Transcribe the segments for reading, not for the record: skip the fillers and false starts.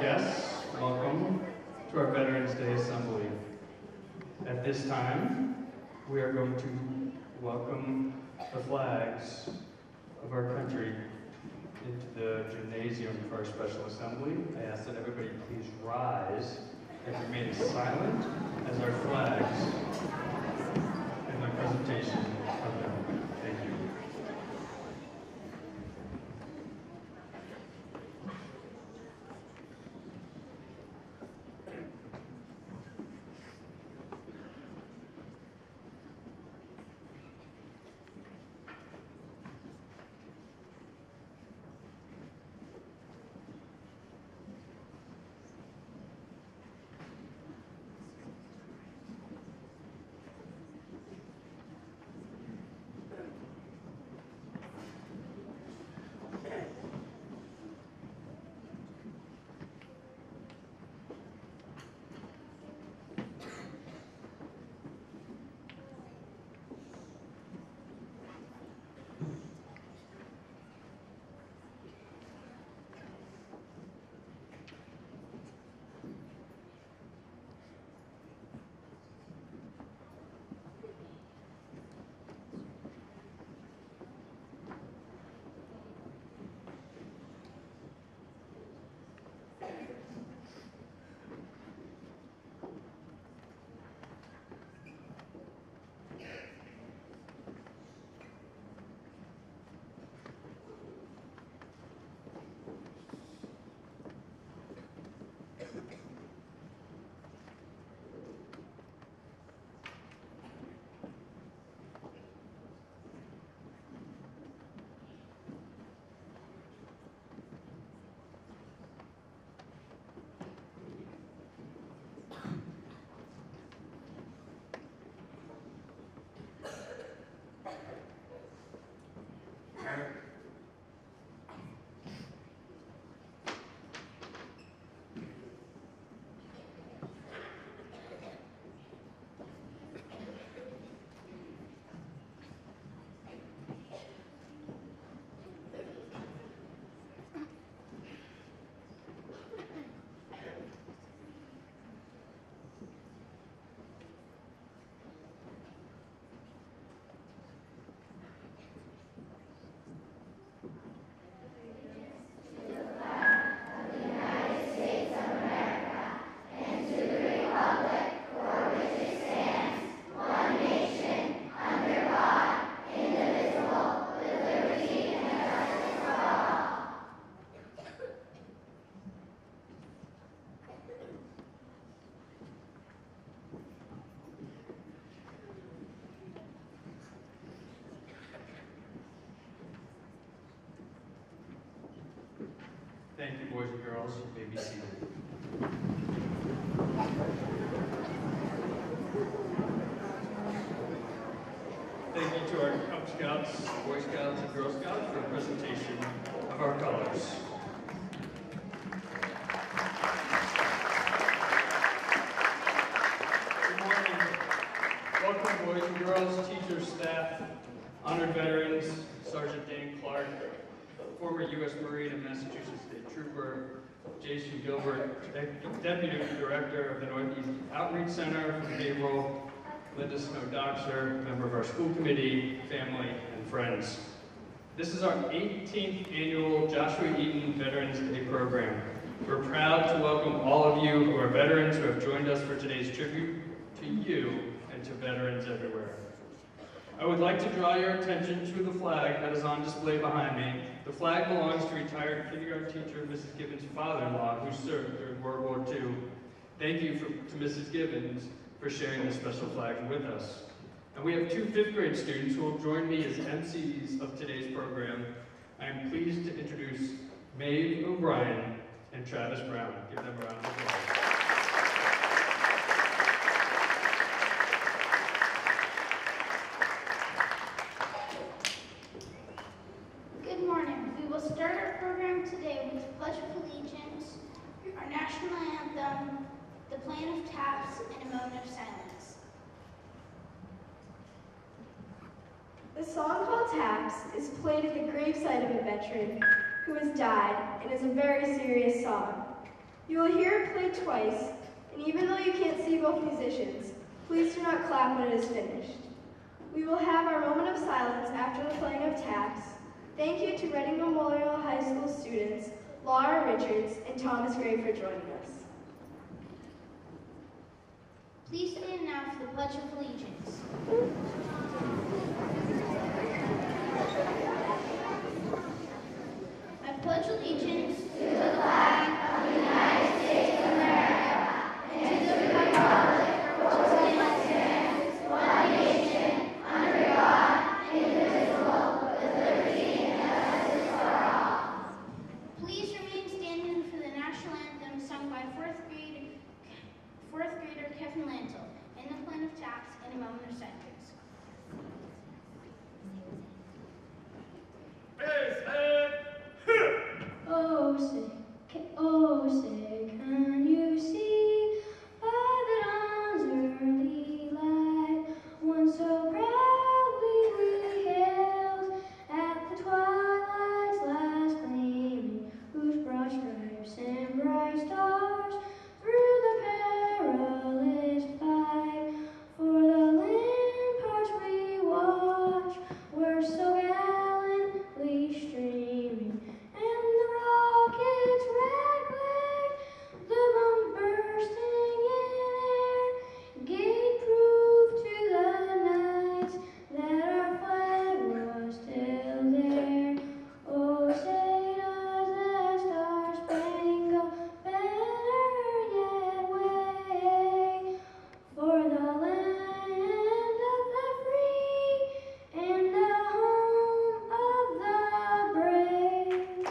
guests, welcome to our Veterans Day Assembly. At this time, we are going to welcome the flags of our country into the gymnasium for our special assembly. I ask that everybody please rise and remain silent as our flags and my presentation of them. Thank you. Thank you, boys and girls. You may be seated. Thank you to our Cub Scouts, Boy Scouts, and Girl Scouts for the presentation of our colors. Good morning. Welcome, boys and girls, teachers, staff, honored veterans, Sergeant Dan Clark, former U.S. Marine and Massachusetts State Trooper, Jason Gilbert, Deputy Director of the Northeast Outreach Center from Haverhill, Linda Snow-Doxer, member of our school committee, family, and friends. This is our 18th annual Joshua Eaton Veterans Day program. We're proud to welcome all of you who are veterans who have joined us for today's tribute to you and to veterans everywhere. I would like to draw your attention to the flag that is on display behind me. The flag belongs to retired kindergarten teacher Mrs. Gibbons' father-in-law who served during World War II. Thank you to Mrs. Gibbons for sharing this special flag with us. And we have two 5th grade students who will join me as MCs of today's program. I am pleased to introduce Maeve O'Brien and Travis Brown. Give them a round of applause. The song called Taps is played at the gravesite of a veteran who has died and is a very serious song. You will hear it played twice, and even though you can't see both musicians, please do not clap when it is finished. We will have our moment of silence after the playing of taps. Thank you to Reading Memorial High School students, Laura Richards and Thomas Gray for joining us. Please stand now for the Pledge of Allegiance. I pledge allegiance to the flag of the United States of America and to the republic which stands one nation, under God, indivisible, with liberty and justice for all. Please remain standing for the national anthem sung by fourth grader Kevin Lantel in the playing of taps in a moment of silence. Oh, say, can you see by the dawn's early light, one so proudly we hailed at the twilight's last gleaming, whose broad stripes and bright stars through the perilous fight for the ramparts we watch were so gallantly streaming, and the rocket's red glare, the bomb bursting in air, gave proof to the knights that our flag was still there. Oh, say does the star-spangled banner yet wave for the land of the free and the home of the brave?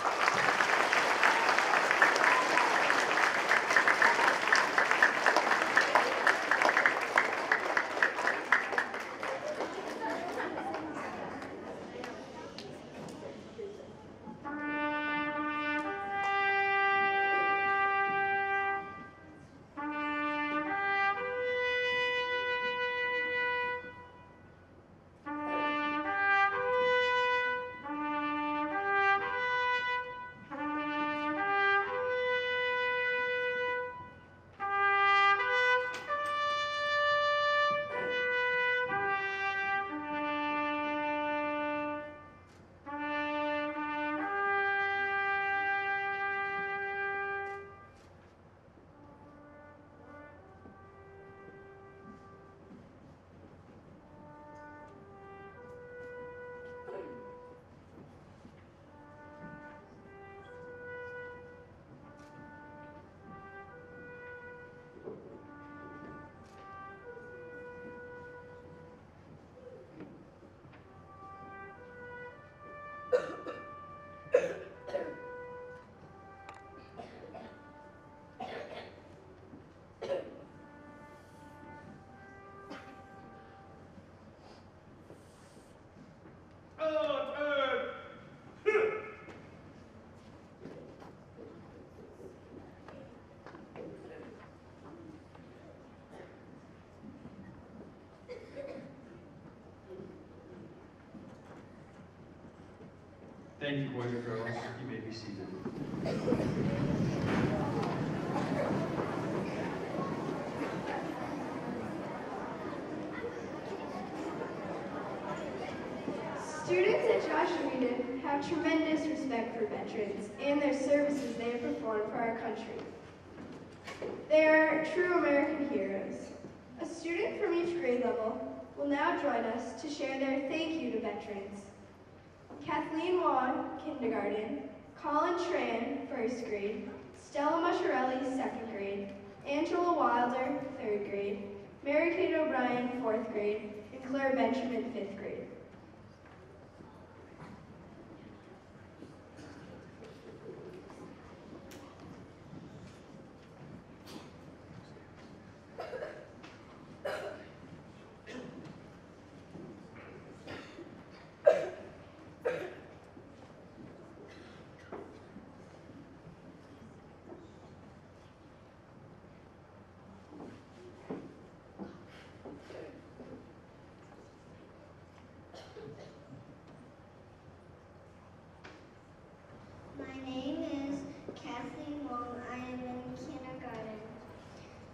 Thank you, boys and girls. You may be seated. Students at Joshua Eden have tremendous respect for veterans and their services they have performed for our country. They are true American heroes. A student from each grade level will now join us to share their thank you to veterans. Kathleen Wan, kindergarten, Colin Tran, first grade, Stella Masciarelli, second grade, Angela Wilder, third grade, Mary Kate O'Brien, fourth grade, and Claire Benjamin, fifth grade.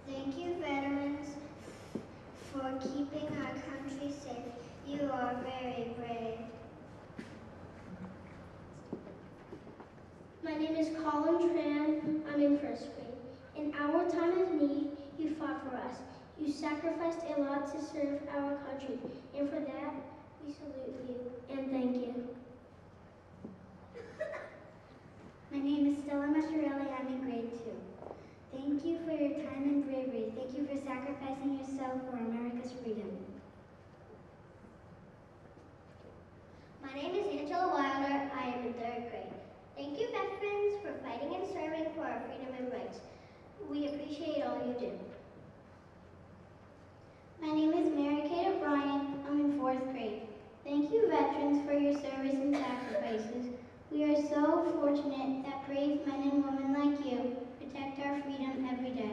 Thank you, veterans, for keeping our country safe. You are very brave. My name is Colin Tran. I'm in first grade. In our time of need, you fought for us. You sacrificed a lot to serve our country, and for that, we salute you and thank you. My name is Stella Mascherelli. I'm in grade 2. Thank you for your time and bravery. Thank you for sacrificing yourself for America's freedom. My name is Angela Wilder. I am in 3rd grade. Thank you, veterans, for fighting and serving for our freedom and rights. We appreciate all you do. My name is Mary Kate O'Brien. I'm in 4th grade. Thank you, veterans, for your service and sacrifices. We are so fortunate that brave men and women like you protect our freedom every day.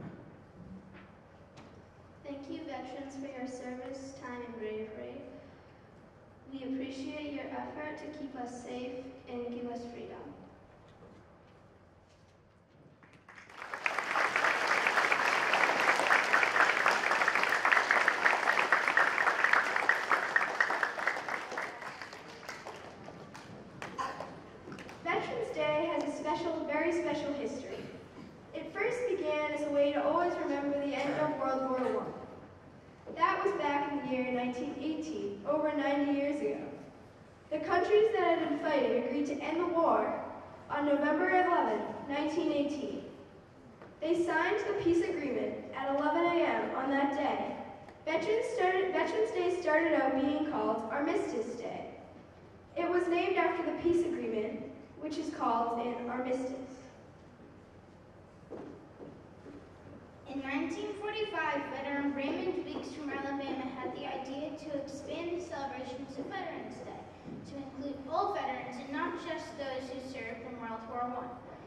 Thank you, veterans, for your service, time, and bravery. We appreciate your effort to keep us safe and give us freedom. Veterans Day has a very special history. It first began as a way to always remember the end of World War I. That was back in the year 1918, over 90 years ago. The countries that had been fighting agreed to end the war on November 11, 1918. They signed the peace agreement at 11 a.m. on that day. Veterans Day started out being called Armistice Day. It was named after the peace agreement, which is called an armistice. In 1945, veteran Raymond Weeks from Alabama had the idea to expand the celebrations of Veterans Day to include all veterans and not just those who served in World War I.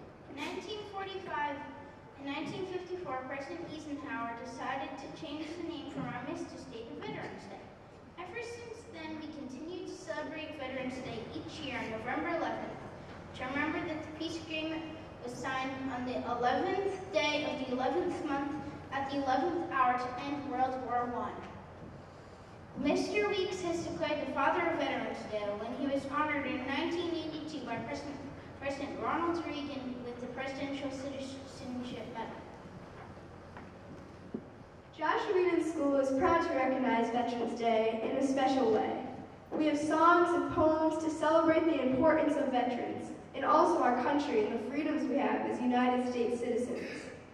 In 1954, President Eisenhower decided to change the name from Armistice Day to Veterans Day. Ever since then, we continue to celebrate Veterans Day each year on November 11th to remember that the peace agreement was signed on the 11th day of the 11th month at the 11th hour to end World War I. Mr. Weeks has declared the father of Veterans Day when he was honored in 1982 by President Ronald Reagan with the Presidential Citizenship Medal. Joshua Eden School is proud to recognize Veterans Day in a special way. We have songs and poems to celebrate the importance of veterans and also our country and the freedoms we have as United States citizens.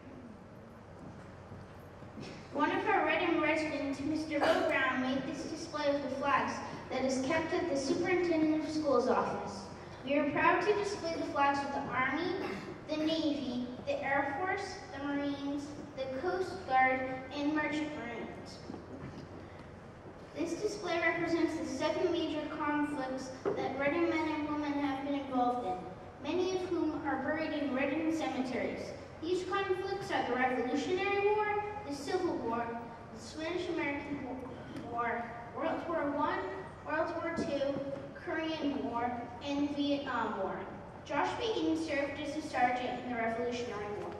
One of our Reading residents, Mr. Bo Brown, made this display of the flags that is kept at the Superintendent of Schools office. We are proud to display the flags of the Army, the Navy, the Air Force, the Marines, the Coast Guard, and Merchant Marines. This display represents the 7 major conflicts that Reading men and women have been involved in, many of whom are buried in Reading cemeteries. These conflicts are the Revolutionary War, the Civil War, the Spanish-American War, World War I, World War II, Korean War, and the Vietnam War. Josh Eden served as a sergeant in the Revolutionary War.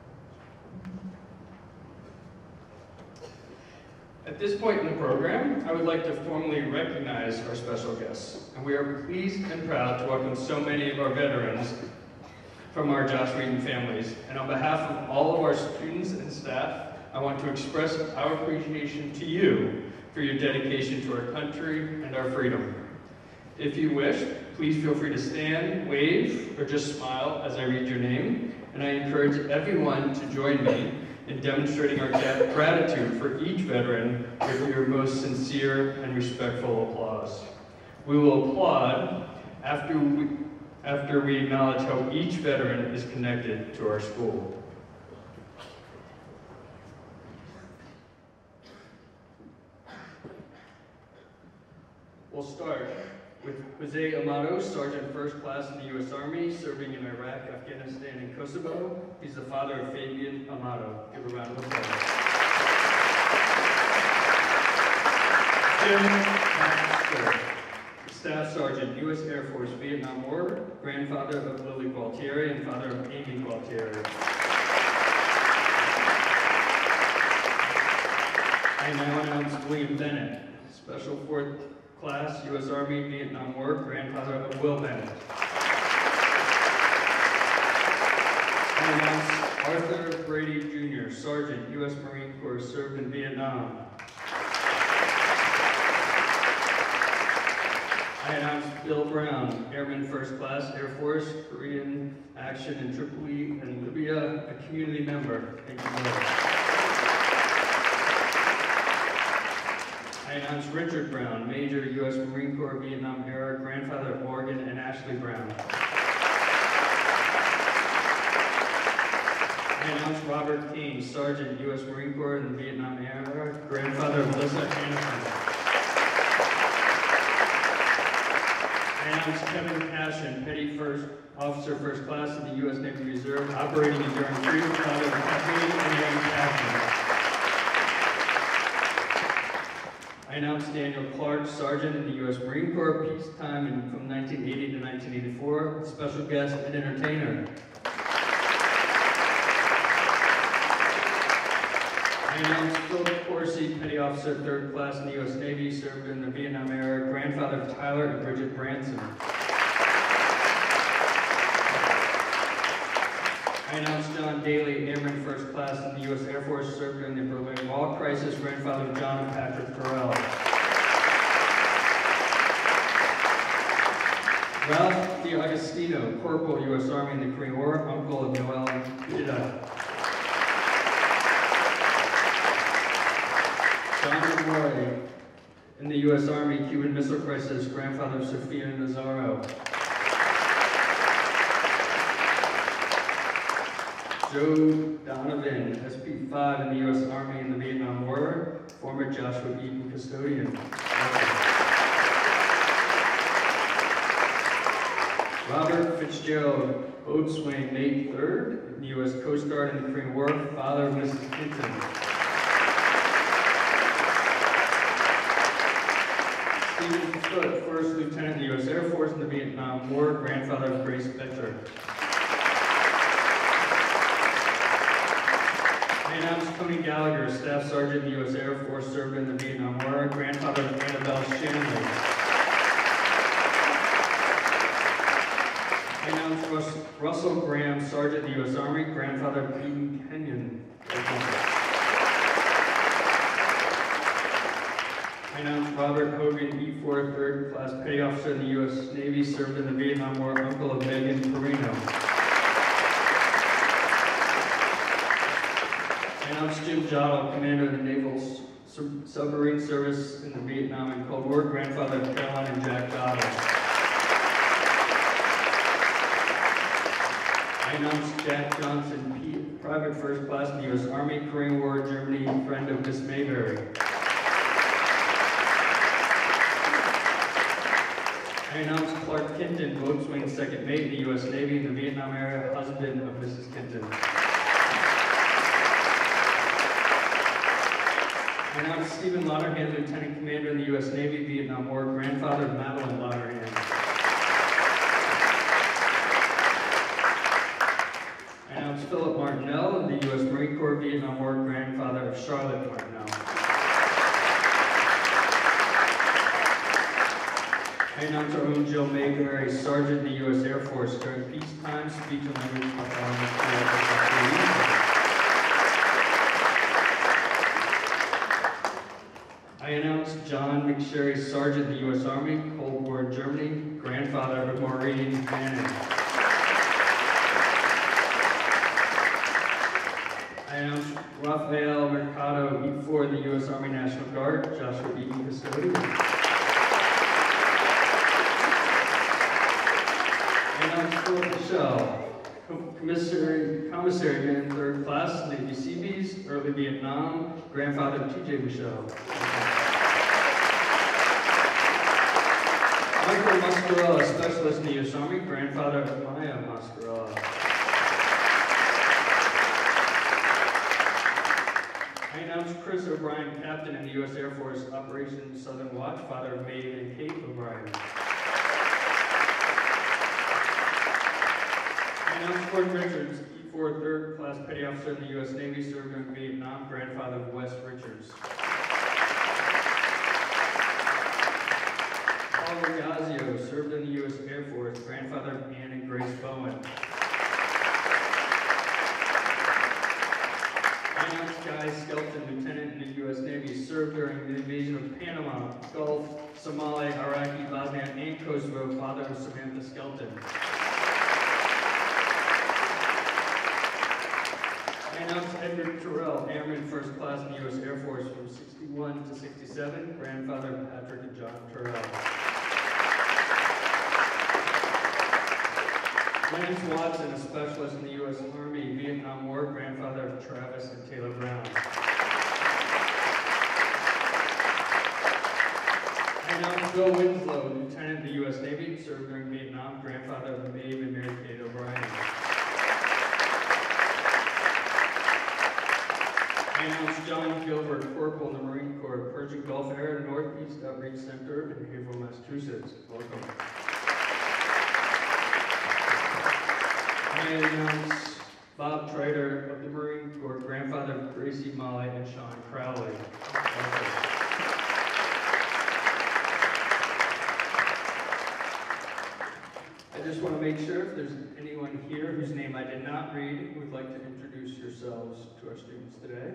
At this point in the program, I would like to formally recognize our special guests, and we are pleased and proud to welcome so many of our veterans from our Josh Eden families. And on behalf of all of our students and staff, I want to express our appreciation to you for your dedication to our country and our freedom. If you wish, please feel free to stand, wave, or just smile as I read your name, and I encourage everyone to join me in demonstrating our gratitude for each veteran with your most sincere and respectful applause. We will applaud after we acknowledge how each veteran is connected to our school. We'll start with Jose Amato, Sergeant First Class in the U.S. Army, serving in Iraq, Afghanistan, and Kosovo. He's the father of Fabian Amato. Give a round of applause. Jim Baxter, Staff Sergeant, U.S. Air Force, Vietnam War, grandfather of Lily Gualtieri and father of Amy Gualtieri. I now announce William Bennett, Special 4th Class, U.S. Army, Vietnam War, grandfather of Will Bennett. I announce Arthur Brady Jr., Sergeant, U.S. Marine Corps, served in Vietnam. I announce Bill Brown, Airman First Class, Air Force, Korean Action in Tripoli and Libya, a community member. Thank you, Bill. I announce Richard Brown, Major, U.S. Marine Corps, Vietnam era, grandfather of Morgan and Ashley Brown. I announce Robert King, Sergeant, U.S. Marine Corps in the Vietnam era, grandfather of Melissa Anderson. I announce Kevin Cashin, Petty First Officer First Class in the U.S. Navy Reserve, operating enduring freedom, father of Kathleen and Aaron Cashin. I announce Daniel Clark, Sergeant in the U.S. Marine Corps, peacetime and from 1980 to 1984, special guest and entertainer. I announce Philip Corsi, Petty Officer, 3rd Class in the U.S. Navy, served in the Vietnam era, grandfather of Tyler and Bridget Branson. I announce John Daly, Airman First Class in the U.S. Air Force, served during the Berlin Wall crisis, grandfather of John and Patrick Farrell. Ralph DiAgostino, Corporal, U.S. Army in the Korean War, uncle of Noel and Ida. John Roy, in the U.S. Army, Cuban Missile Crisis, grandfather of Sofia Nazaro. Joe Donovan, SP5 in the U.S. Army in the Vietnam War, former Joshua Eaton custodian. Robert Fitzgerald, boatswain, May 3rd, in the U.S. Coast Guard in the Korean War, father of Mrs. Hinton. Stephen Foote, First Lieutenant in the U.S. Air Force in the Vietnam War, grandfather of Grace Betcher. I announce Tony Gallagher, Staff Sergeant in the U.S. Air Force, served in the Vietnam War, grandfather of Annabelle Shanley. I announce Russell Graham, Sergeant in the U.S. Army, grandfather of Peyton Kenyon. I announce Robert Hogan, E4, 3rd Class Petty Officer in the U.S. Navy, served in the Vietnam War, uncle of Megan Perino. I announce Jim Jottle, Commander of the Naval Submarine Service in the Vietnam and Cold War, grandfather of Caroline and Jack Jottle. I announce Jack Johnson, Private First Class in the U.S. Army, Korean War, Germany, friend of Miss Mayberry. I announce Clark Kinton, boatswain, 2nd mate in the U.S. Navy in the Vietnam era, husband of Mrs. Kinton. I announce Stephen Lotterhand, Lieutenant Commander in the U.S. Navy, Vietnam War, grandfather of Madeline Lotterhand. I announce Philip Martinell, in the U.S. Marine Corps, Vietnam War, grandfather of Charlotte Martinell. I announce our own Joe Mayberry, Sergeant in the U.S. Air Force during peacetime, speech and language performance. I announce John McSherry, Sergeant in the U.S. Army, Cold War, Germany, grandfather of Maureen Bannon. I announce Rafael Mercado, E4 in the U.S. Army National Guard, Joshua Eaton custodian. I announce Philip Michelle, Commissary Man, 3rd Class, Navy Seabees, early Vietnam, grandfather of T.J. Michelle. Michael Mascarella, Specialist in the U.S. Army, grandfather of Maya Mascarella. I announce Chris O'Brien, Captain in the U.S. Air Force, Operation Southern Watch, father of Maeve and Kate O'Brien. I announce Gordon Richards, E4, 3rd Class Petty Officer in the U.S. Navy, served in Vietnam, grandfather of Wes Richards. Paul Regazio served in the U.S. Air Force, grandfather of Ann and Grace Bowen. I announce Guy Skelton, lieutenant in the U.S. Navy, served during the invasion of Panama, Gulf, Somalia, Iraqi, Bosnia, and Kosovo, father of Samantha Skelton. I announce Edward Terrell, airman first class in the U.S. Air Force from 61 to 67, grandfather of Patrick and John Terrell. Lance Watson, a specialist in the U.S. Army, Vietnam War, grandfather of Travis and Taylor Brown. I announce Bill Winslow, lieutenant in the U.S. Navy, served during Vietnam, grandfather of Maeve and Mary Kate O'Brien. I announce John Gilbert, corporal in the Marine Corps, Persian Gulf Air Northeast Outreach Center in Haverhill, Massachusetts. Welcome. I announce Bob Trader of the Marine Corps, grandfather of Gracie Molly and Sean Crowley. I just want to make sure if there's anyone here whose name I did not read who would like to introduce yourselves to our students today.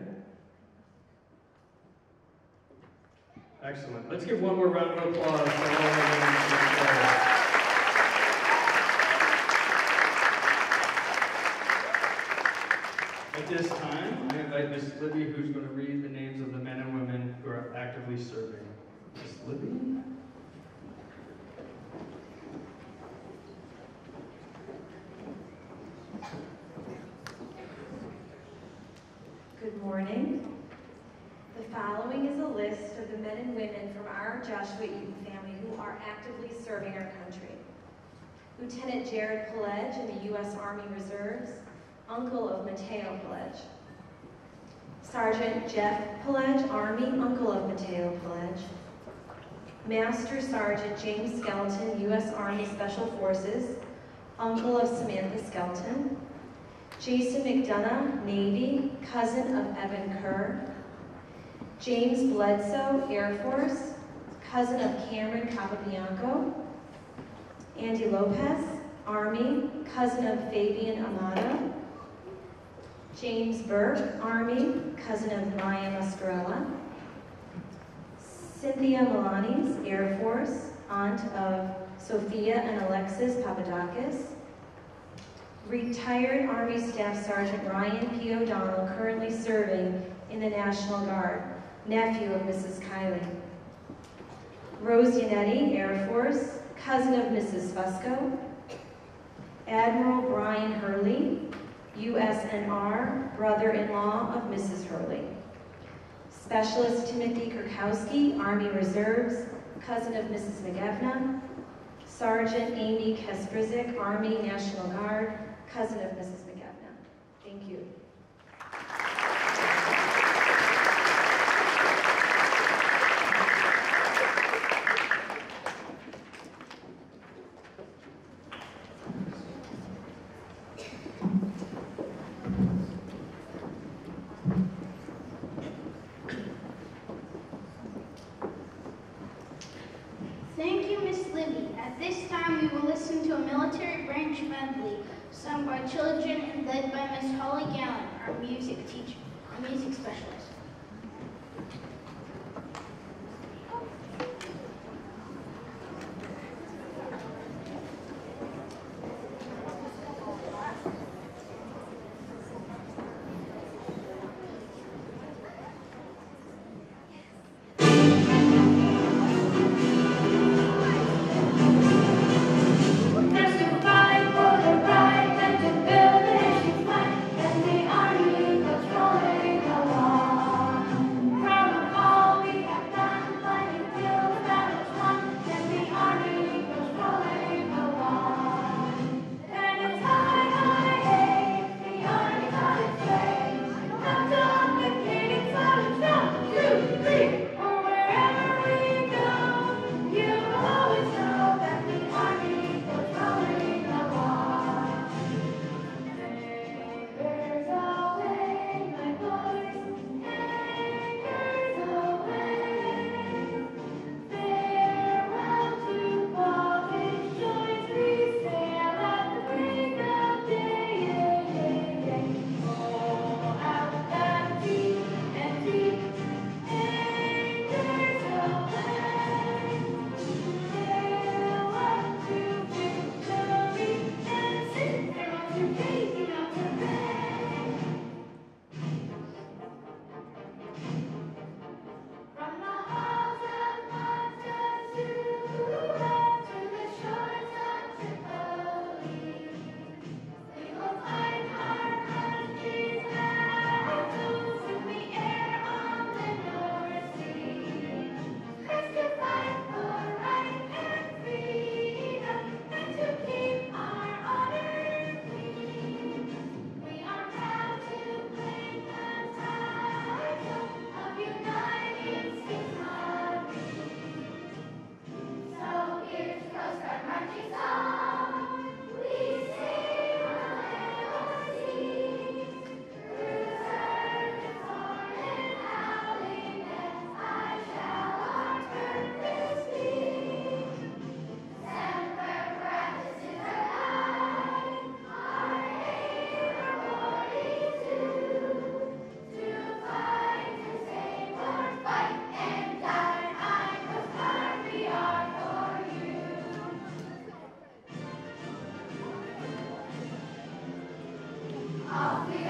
Excellent. Let's give one more round of applause for all of them. At this time, I invite Miss Libby, who's going to read the names of the men and women who are actively serving. Miss Libby? Good morning. The following is a list of the men and women from our Joshua Eaton family who are actively serving our country. Lieutenant Jared Pelledge in the U.S. Army Reserves, uncle of Mateo Pelledge. Sergeant Jeff Pelledge, Army, uncle of Mateo Pelledge. Master Sergeant James Skelton, U.S. Army Special Forces, uncle of Samantha Skelton. Jason McDonough, Navy, cousin of Evan Kerr. James Bledsoe, Air Force, cousin of Cameron Capobianco. Andy Lopez, Army, cousin of Fabian Amato. James Burke, Army, cousin of Maya Mascarella. Cynthia Milanes, Air Force, aunt of Sophia and Alexis Papadakis. Retired Army Staff Sergeant Ryan P. O'Donnell, currently serving in the National Guard, nephew of Mrs. Kiley. Rose Yannetti, Air Force, cousin of Mrs. Fusco. Admiral Brian Hurley, USNR, brother-in-law of Mrs. Hurley. Specialist Timothy Kurkowski, Army Reserves, cousin of Mrs. McGevna. Sergeant Amy Kesprizik, Army National Guard, cousin of Mrs. McGevna. Thank you. Thank you, Miss Libby. At this time, we will listen to a military branch medley sung by children and led by Miss Holly Gallen, our music teacher, our music specialist. And the army goes rolling along.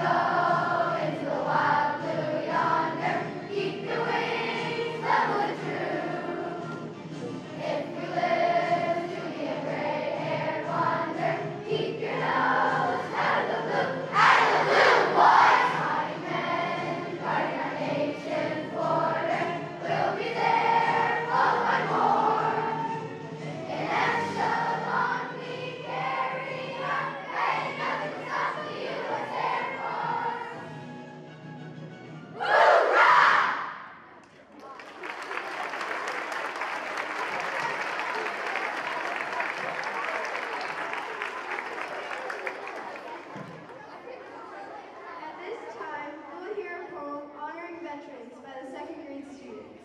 At this time, we will hear a poem honoring veterans by the second grade students.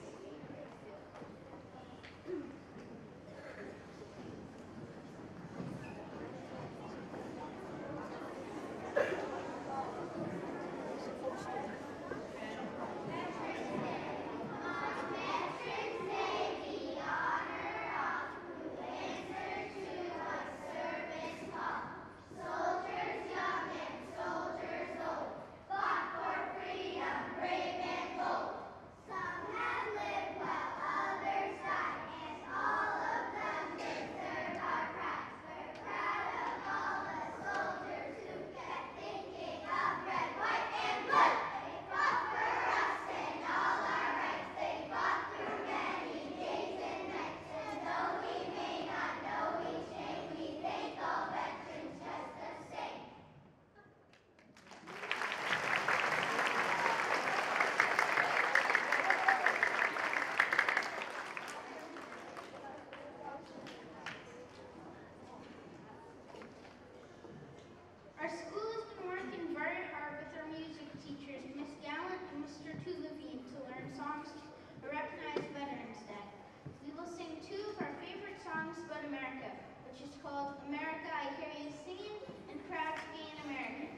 Our school has been working very hard with our music teachers, Miss Gallant and Mr. Tulevine, to learn songs to recognize Veterans Day. We will sing two of our favorite songs about America, which is called America, I Hear You Singing, and Proud to Be an American.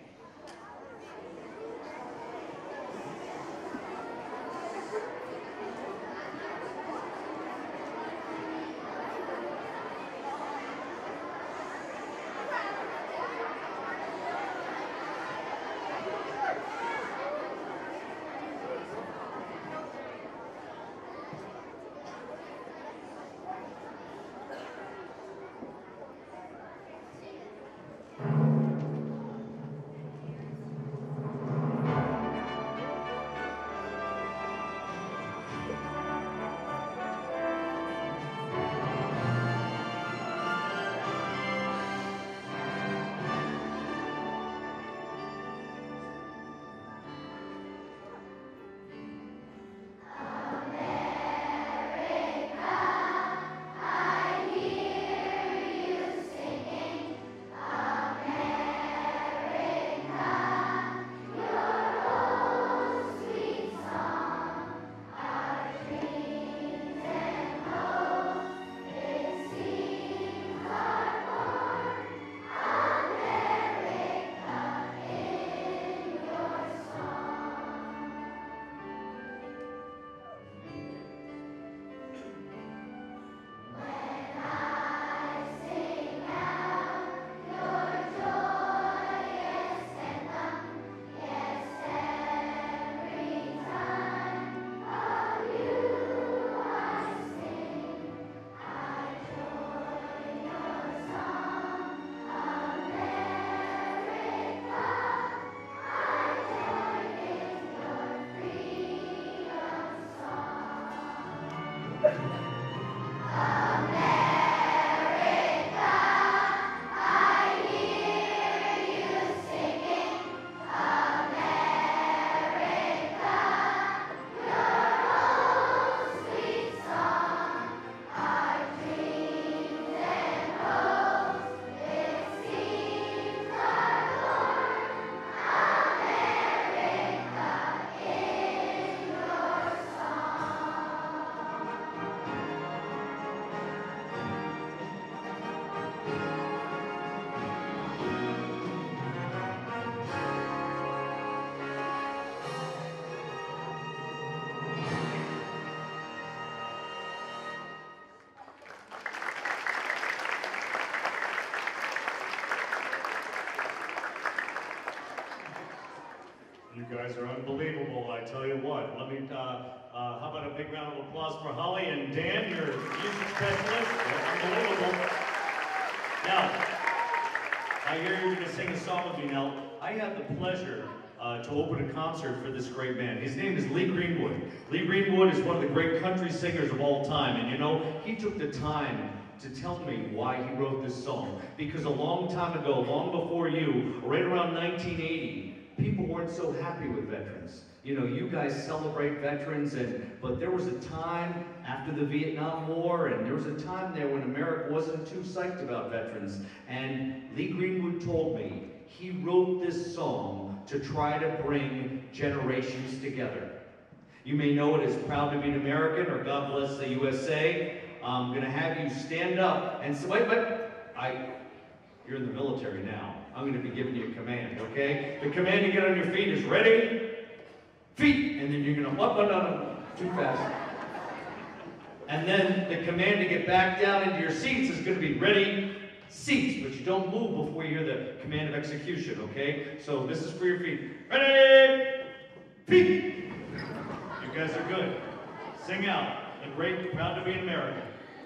You guys are unbelievable, I tell you what. Let me, how about a big round of applause for Holly and Dan, your music specialist? They're unbelievable. Now, I hear you're going to sing a song with me now. I have the pleasure to open a concert for this great man. His name is Lee Greenwood. Lee Greenwood is one of the great country singers of all time, and you know, he took the time to tell me why he wrote this song. Because a long time ago, long before you, right around 1980, people weren't so happy with veterans. You know, you guys celebrate veterans, but there was a time after the Vietnam War, and there was a time there when America wasn't too psyched about veterans. And Lee Greenwood told me he wrote this song to try to bring generations together. You may know it as Proud to Be an American or God Bless the USA. I'm going to have you stand up and say, wait, you're in the military now. I'm going to be giving you a command, okay? The command to get on your feet is ready, feet, and then you're going to, no, too fast. And then the command to get back down into your seats is going to be ready, seats, but you don't move before you hear the command of execution, okay? So this is for your feet. Ready, feet. You guys are good. Sing out. The great, Proud to Be an American.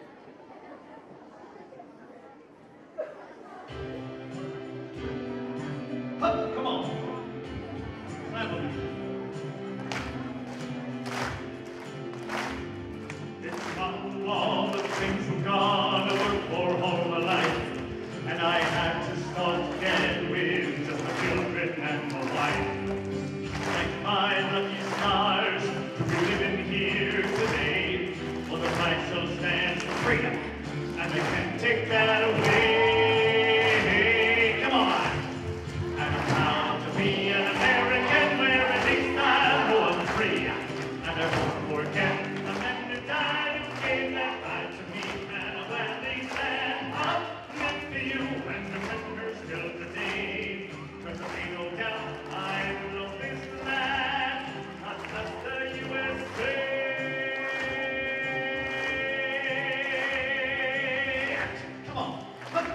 Up, come on. Clap with me. It's not all the things from God I worked for all my life, and I had to start again with just the children and my wife. Thank my lucky stars to be living here today, for the flag still stands for freedom, and they can't take that away. Come on. And I'm proud to be an American where at least I know I'm free, and I won't forget the men who died who gave that right to me, and I'll gladly stand up next to you and remember still today, 'cause there ain't no doubt I love this land, not just the USA. Come on.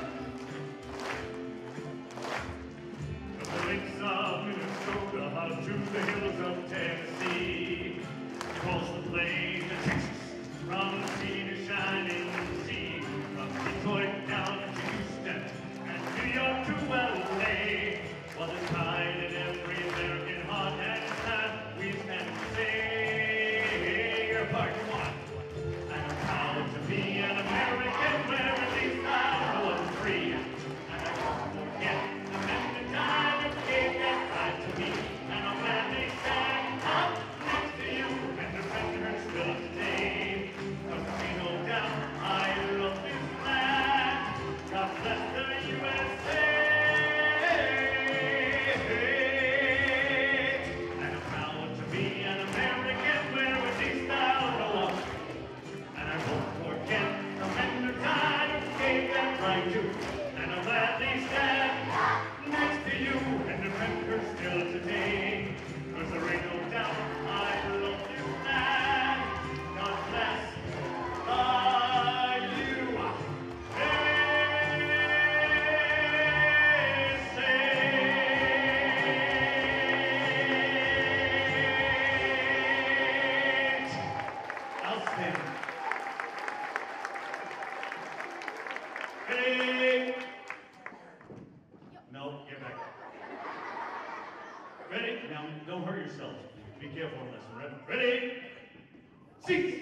From the lakes of Minnesota to the hills of Tennessee, across the plains of Texas, from the sea to shining sea, from Detroit down to Houston, and New York to LA. While the tide in every American heart, and it's time we stand and say, your part, come on. And I'm proud to be an American where at least I know I'm free, and I won't forget the men who died who gave that right to me, and I'll gladly stand up next to you and defend her still today, 'cause there ain't no doubt I love this land. God bless the USA. And I'm proud to be an American where at least I know I'm free, and I won't forget the men who died who gave that right to, and I'll gladly stand next to you and defend her still today, 'cause there ain't no doubt I love this land. God bless Outstanding. Ready? No, get back. Ready? Now, don't hurt yourself. Be careful on this one. Ready? Seats!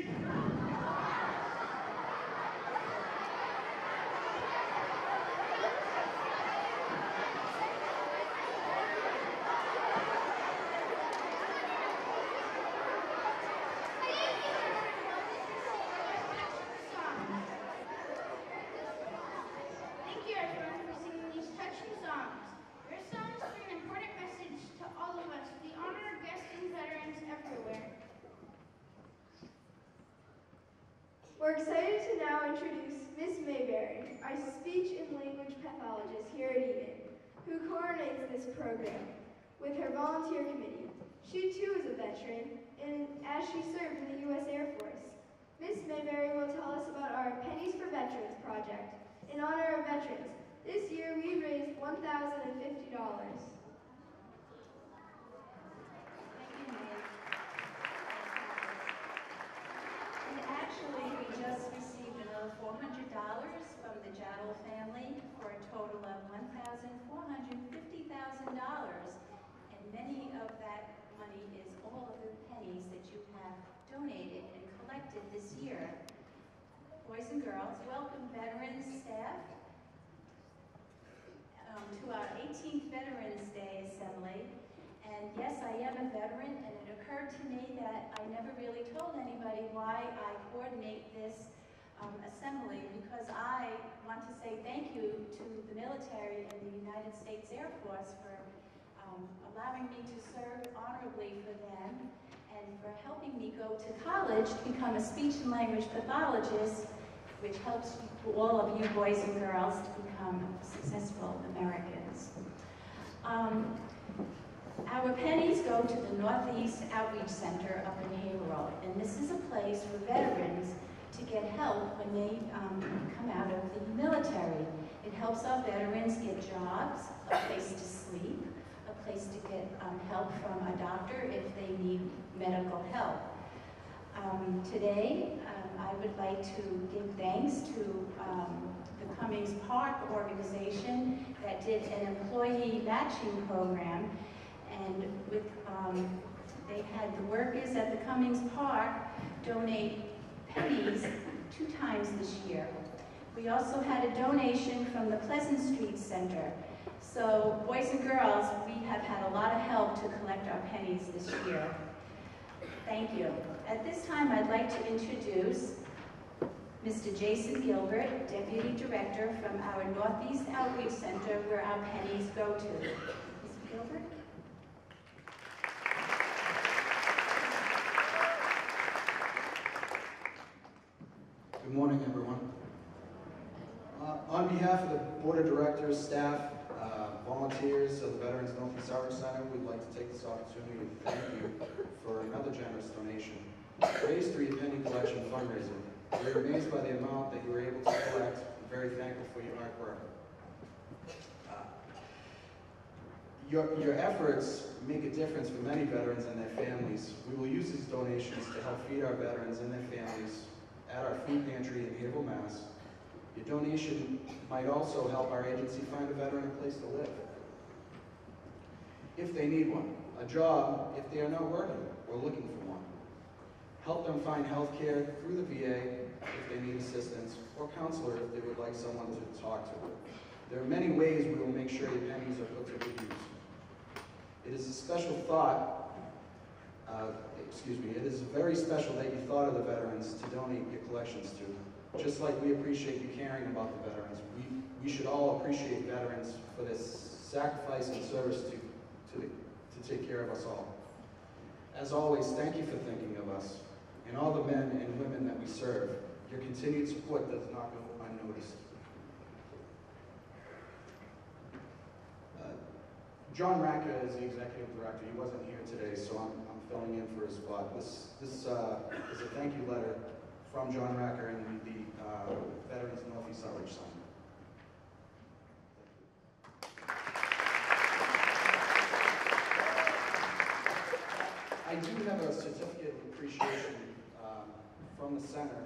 Thank you, everyone, for singing these touching songs. Your songs bring an important message to all of us. We honor our guests and veterans everywhere. We're excited to now introduce Miss Mayberry, our speech and language pathologist here at Eden, who coordinates this program with her volunteer committee. She too is a veteran, and as she served in the U.S. Air Force. Miss Mayberry will tell us about our Pennies for Veterans project. In honor of veterans, this year we raised $1,050. you have donated and collected this year. Boys and girls, welcome veterans, staff, to our 18th Veterans Day Assembly. And yes, I am a veteran, and it occurred to me that I never really told anybody why I coordinate this assembly, because I want to say thank you to the military and the United States Air Force for allowing me to serve honorably for them and for helping me go to college to become a speech and language pathologist, which helps all of you boys and girls to become successful Americans. Our pennies go to the Northeast Outreach Center up in Haverhill, and this is a place for veterans to get help when they come out of the military. It helps our veterans get jobs, a place to sleep, a place to get help from a doctor if they need medical help. Today, I would like to give thanks to the Cummings Park organization that did an employee matching program, and with they had the workers at the Cummings Park donate pennies 2 times this year. We also had a donation from the Pleasant Street Center. So, boys and girls, we have had a lot of help to collect our pennies this year. Thank you. At this time, I'd like to introduce Mr. Jason Gilbert, Deputy Director from our Northeast Outreach Center, where our pennies go to. Mr. Gilbert? Good morning, everyone. On behalf of the Board of Directors, staff, volunteers of the Veterans Northeast Outreach Center, we'd like to take this opportunity to thank you for another generous donation. Raise 3 Penny Collection fundraiser. We're amazed by the amount that you were able to collect. I'm very thankful for your hard work. Your efforts make a difference for many veterans and their families. We will use these donations to help feed our veterans and their families at our food pantry in Haverhill, Mass. Your donation might also help our agency find a veteran a place to live, if they need one, a job if they are not working or looking for one. Help them find health care through the VA if they need assistance, or counselor if they would like someone to talk to. There are many ways we will make sure your pennies are put to good use. It is a special thought, it is very special that you thought of the veterans to donate your collections to. Just like we appreciate you caring about the veterans, we should all appreciate veterans for this sacrifice and service to take care of us all. As always, thank you for thinking of us and all the men and women that we serve. Your continued support does not go unnoticed. John Racka is the executive director. He wasn't here today, so I'm filling in for his spot. This is a thank you letter from John Racka and the Veterans Northeast Outreach Center. I do have a certificate of appreciation from the center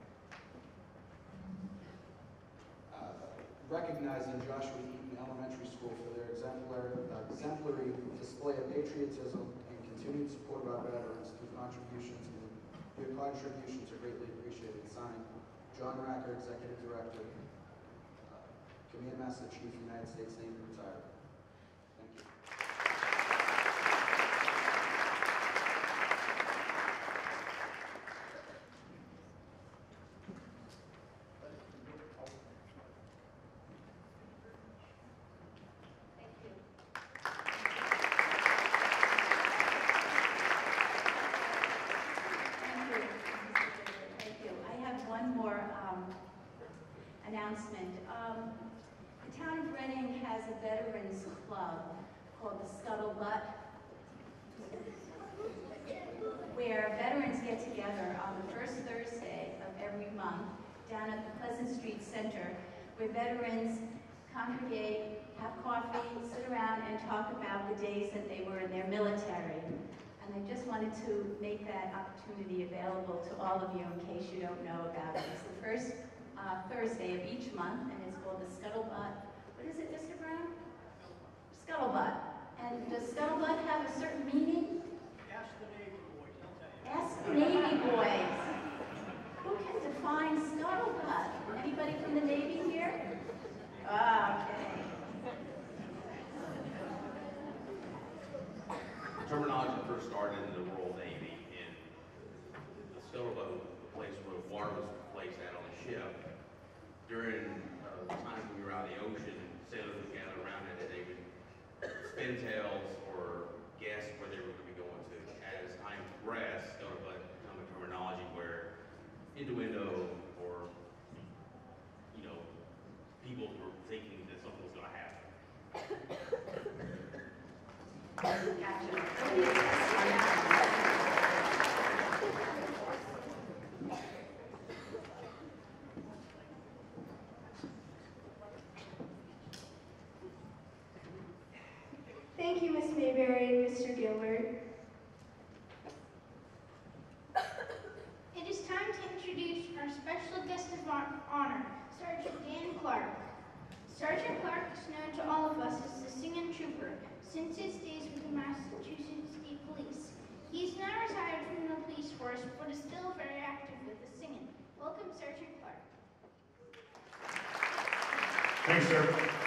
recognizing Joshua Eaton Elementary School for their exemplary display of patriotism and continued support of our veterans through contributions. Your contributions are greatly appreciated. Signed, John Racka, Executive Director, Command Master Chief, United States Navy, retired. Thank you. Announcement. The town of Reading has a veterans club called the Scuttlebutt, where veterans get together on the first Thursday of every month down at the Pleasant Street Center, where veterans congregate, have coffee, sit around, and talk about the days that they were in their military. And I just wanted to make that opportunity available to all of you in case you don't know about it. It's the first Thursday of each month, and it's called the Scuttlebutt. What is it, Mr. Brown? Scuttlebutt. And does Scuttlebutt have a certain meaning? Ask the neighbor boys, they'll tell you. Ask first started in the Royal Navy, and the scuttleboat, the place where water was placed out on the ship, during the time we were out in the ocean, sailors would gather around it and they would spin tails or guess where they were going to be going to. As time progressed, scuttlebutt become a terminology where innuendo or, you know, people were thinking that something was going to happen. Thank you, Ms. Mayberry and Mr. Gilbert. It is time to introduce our special guest of honor, Sergeant Dan Clark. Sergeant Clark is known to all of us as the Singing Trooper since his days with the Massachusetts State Police. He's now retired from the police force, but is still very active with the singing. Welcome, Sergeant Clark. Thanks, sir.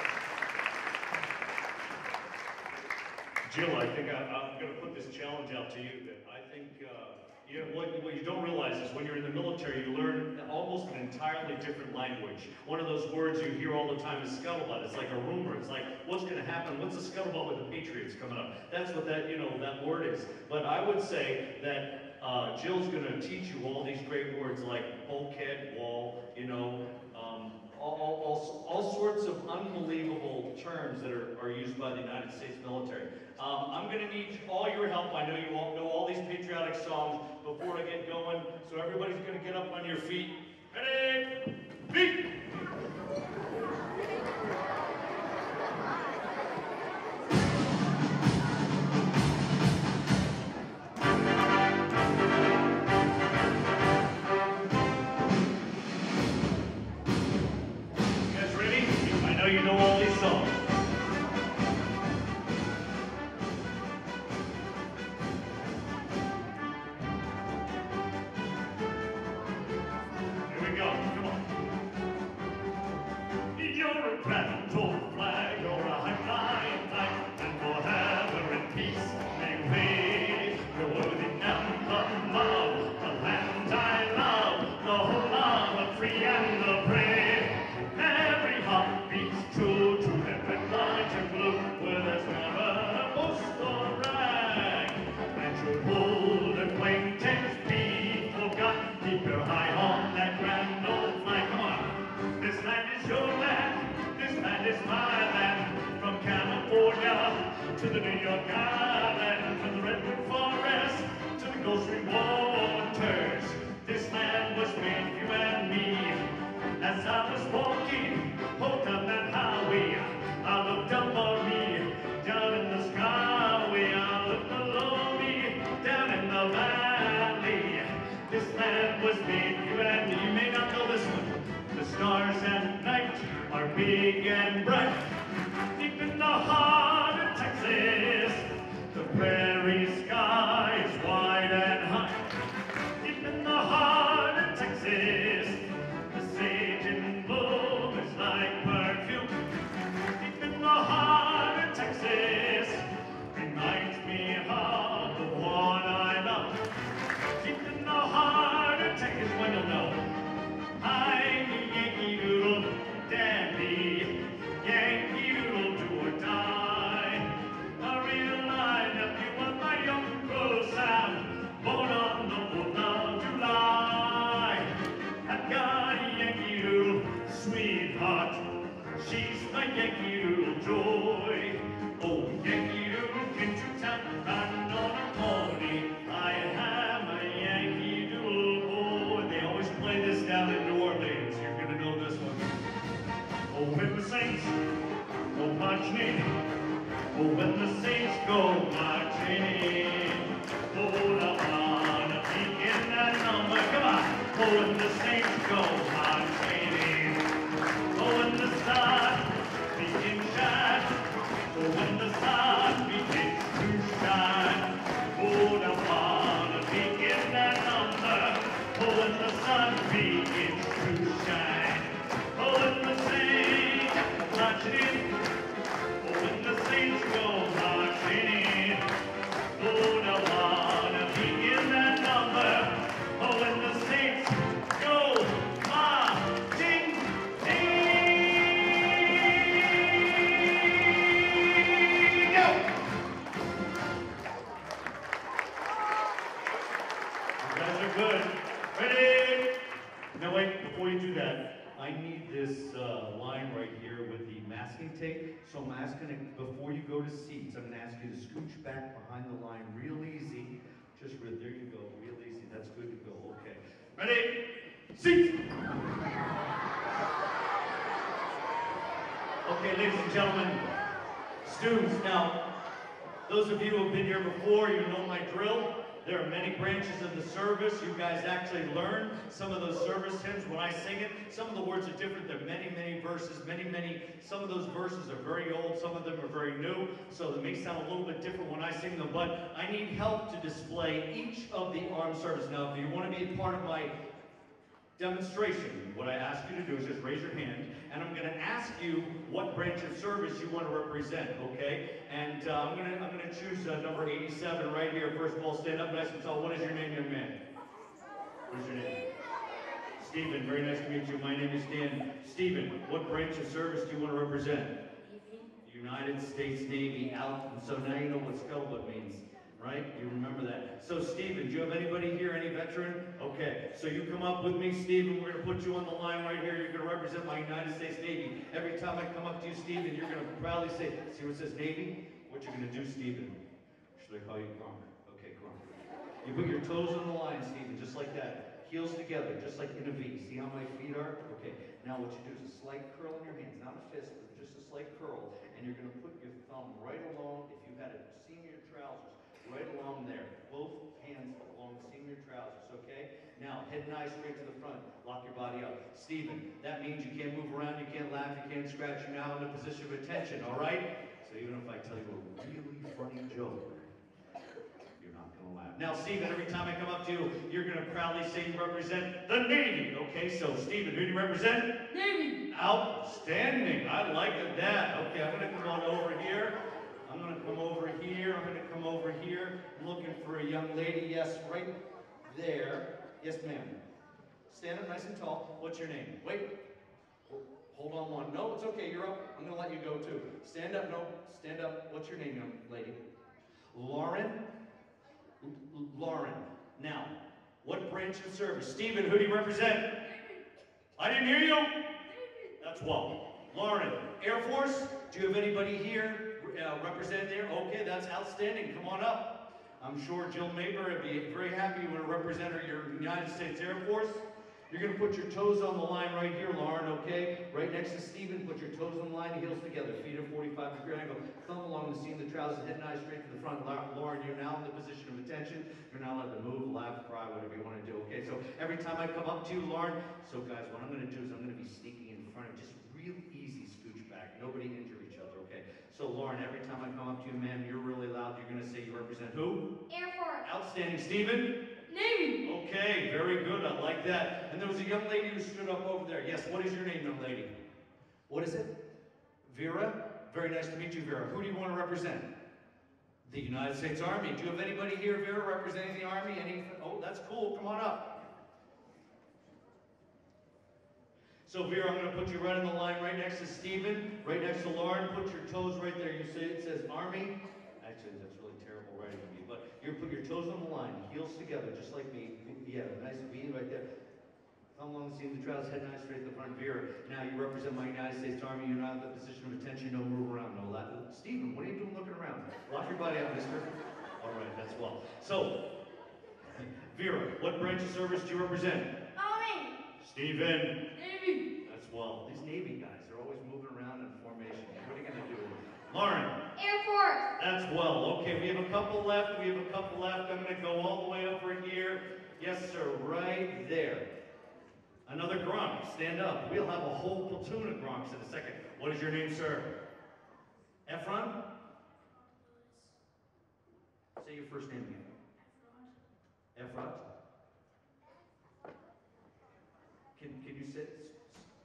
Jill, I think I'm going to put this challenge out to you that I think what you don't realize is when you're in the military, you learn almost an entirely different language. One of those words you hear all the time is scuttlebutt. It's like a rumor. It's like, what's going to happen? What's the scuttlebutt with the Patriots coming up? That's what that, that word is. But I would say that Jill's going to teach you all these great words like bulkhead, wall, all sorts of unbelievable terms that are used by the United States military. I'm going to need all your help. I know you all know all these patriotic songs before I get going, so everybody's going to get up on your feet. Ready? Beat! You guys ready? I know you know all these songs. To the New York Island, from the Redwood Forest to the Gulf Stream waters. This land was made for you and me. As I was walking, down that highway, I looked up on me, down in the skyway. I looked below me, down in the valley. This land was made for you and me. You may not know this one. The stars at night are big and bright. Deep in the heart of Texas, the prairie sky is wide and high. Deep in the heart of Texas, the sage in bloom is like perfume. Deep in the heart of Texas, reminds me of the one I love. Deep in the heart of Texas, when you'll know, I'm a Yankee Doodle dandy. Yankee Doodle do or die. A real line nephew of my Uncle Sam, born on the 4th of July. I've got a Yankee Doodle sweetheart. She's my Yankee Doodle joy. Oh, Yankee Doodle into town, riding on a pony. I am a Yankee Doodle boy. They always play this down in New Orleans. You're gonna know this one. Oh, when the Saints go marching in, oh, when the Saints go marching in, hold up on a peak in that number, come on. Oh, when the Saints go marching in, oh, when the stars begin to shine, oh, when the stars begin to shine, hold up on a peak in that number, oh, when the sun begins to shine, oh, when the Saints marching in, oh, when the Saints go marching in, oh, now you to scooch back behind the line real easy. Just there you go, real easy. That's good to go. Okay. Ready? Seat! Okay, ladies and gentlemen, students, now, those of you who have been here before, you know my drill. There are many branches of the service. You guys actually learn some of those service hymns when I sing it. Some of the words are different. There are many, many verses, some of those verses are very old, some of them are very new, so it may sound a little bit different when I sing them, but I need help to display each of the armed service. Now, if you want to be a part of my demonstration, what I ask you to do is just raise your hand, and I'm going to ask you what branch of service you want to represent, okay? And I'm going to choose number 87 right here. First of all, stand up nice and tall. What is your name, young man? What is your name? Stephen. Very nice to meet you. My name is Dan. Stephen, what branch of service do you want to represent? United States Navy. Out. So now you know what scuttlebutt means. Right? You remember that. So, Stephen, do you have anybody here, any veteran? Okay, so you come up with me, Stephen. We're going to put you on the line right here. You're going to represent my United States Navy. Every time I come up to you, Stephen, you're going to proudly say, see what it says Navy? What you're going to do, Stephen? Should I call you Gronk? Okay, Gronk. You put your toes on the line, Stephen, just like that. Heels together, just like in a V. See how my feet are? Okay, now what you do is a slight curl in your hands. Not a fist, but just a slight curl. And you're going to put your thumb right along, if you had a seam in your trousers, right along there. Both hands along the seam of your trousers, okay? Now, head and eyes straight to the front. Lock your body up. Stephen, that means you can't move around, you can't laugh, you can't scratch. You're now in a position of attention, all right? So even if I tell you a really funny joke, you're not going to laugh. Now, Stephen, every time I come up to you, you're going to proudly say you represent the Navy. Okay, so Stephen, who do you represent? Navy. Outstanding. I like that. Okay, I'm going to come on over here. I'm going to come over here. I'm going to come over here. I'm looking for a young lady. Yes, right there. Yes, ma'am. Stand up nice and tall. What's your name? Wait. Hold on one. No, it's okay. You're up. I'm going to let you go too. Stand up. No, stand up. What's your name, young lady? Lauren. Lauren. Now, what branch of service? Stephen, who do you represent? I didn't hear you. That's well. Lauren, Air Force. Do you have anybody here? Represent there? Okay, that's outstanding. Come on up. I'm sure Jill Maber would be very happy when a representative of your United States Air Force. You're going to put your toes on the line right here, Lauren, okay? Right next to Stephen, put your toes on the line, heels together, feet at 45-degree angle, thumb along the seam of the trousers, head and eyes straight to the front. Lauren, you're now in the position of attention. You're now allowed to move, laugh, cry, whatever you want to do, okay? So every time I come up to you, Lauren, so guys, what I'm going to do is I'm going to be sneaking in front of you, just real easy scooch back. Nobody injure each other, okay? So Lauren, every time I come up to you, ma'am, you're really loud. You're going to say you represent who? Air Force. Outstanding. Stephen? Navy. Okay, very good. I like that. And there was a young lady who stood up over there. Yes, what is your name, young lady? What is it? Vera? Very nice to meet you, Vera. Who do you want to represent? The United States Army. Do you have anybody here, Vera, representing the Army? Oh, that's cool. Come on up. So, Vera, I'm going to put you right on the line, right next to Stephen, right next to Lauren. Put your toes right there. You see it says Army. Actually, that's really terrible writing of me, but you put your toes on the line, heels together, just like me. Yeah, nice V right there. Thumb along the seam of the trousers, head and eyes straight to the front. Vera, now you represent my United States Army. You're not in the position of attention. No move around, no laugh. Stephen, what are you doing looking around? Lock your body up, mister. All right, that's well. So, Vera, what branch of service do you represent? Army. Stephen. Navy. That's well. These Navy guys are always moving around in formation. What are you going to do? Lauren. Air Force. That's well. Okay, we have a couple left. I'm going to go all the way over here. Yes, sir, right there. Another Gronk. Stand up. We'll have a whole platoon of Gronks in a second. What is your name, sir? Efron? Say your first name again. Efron. Can you say it?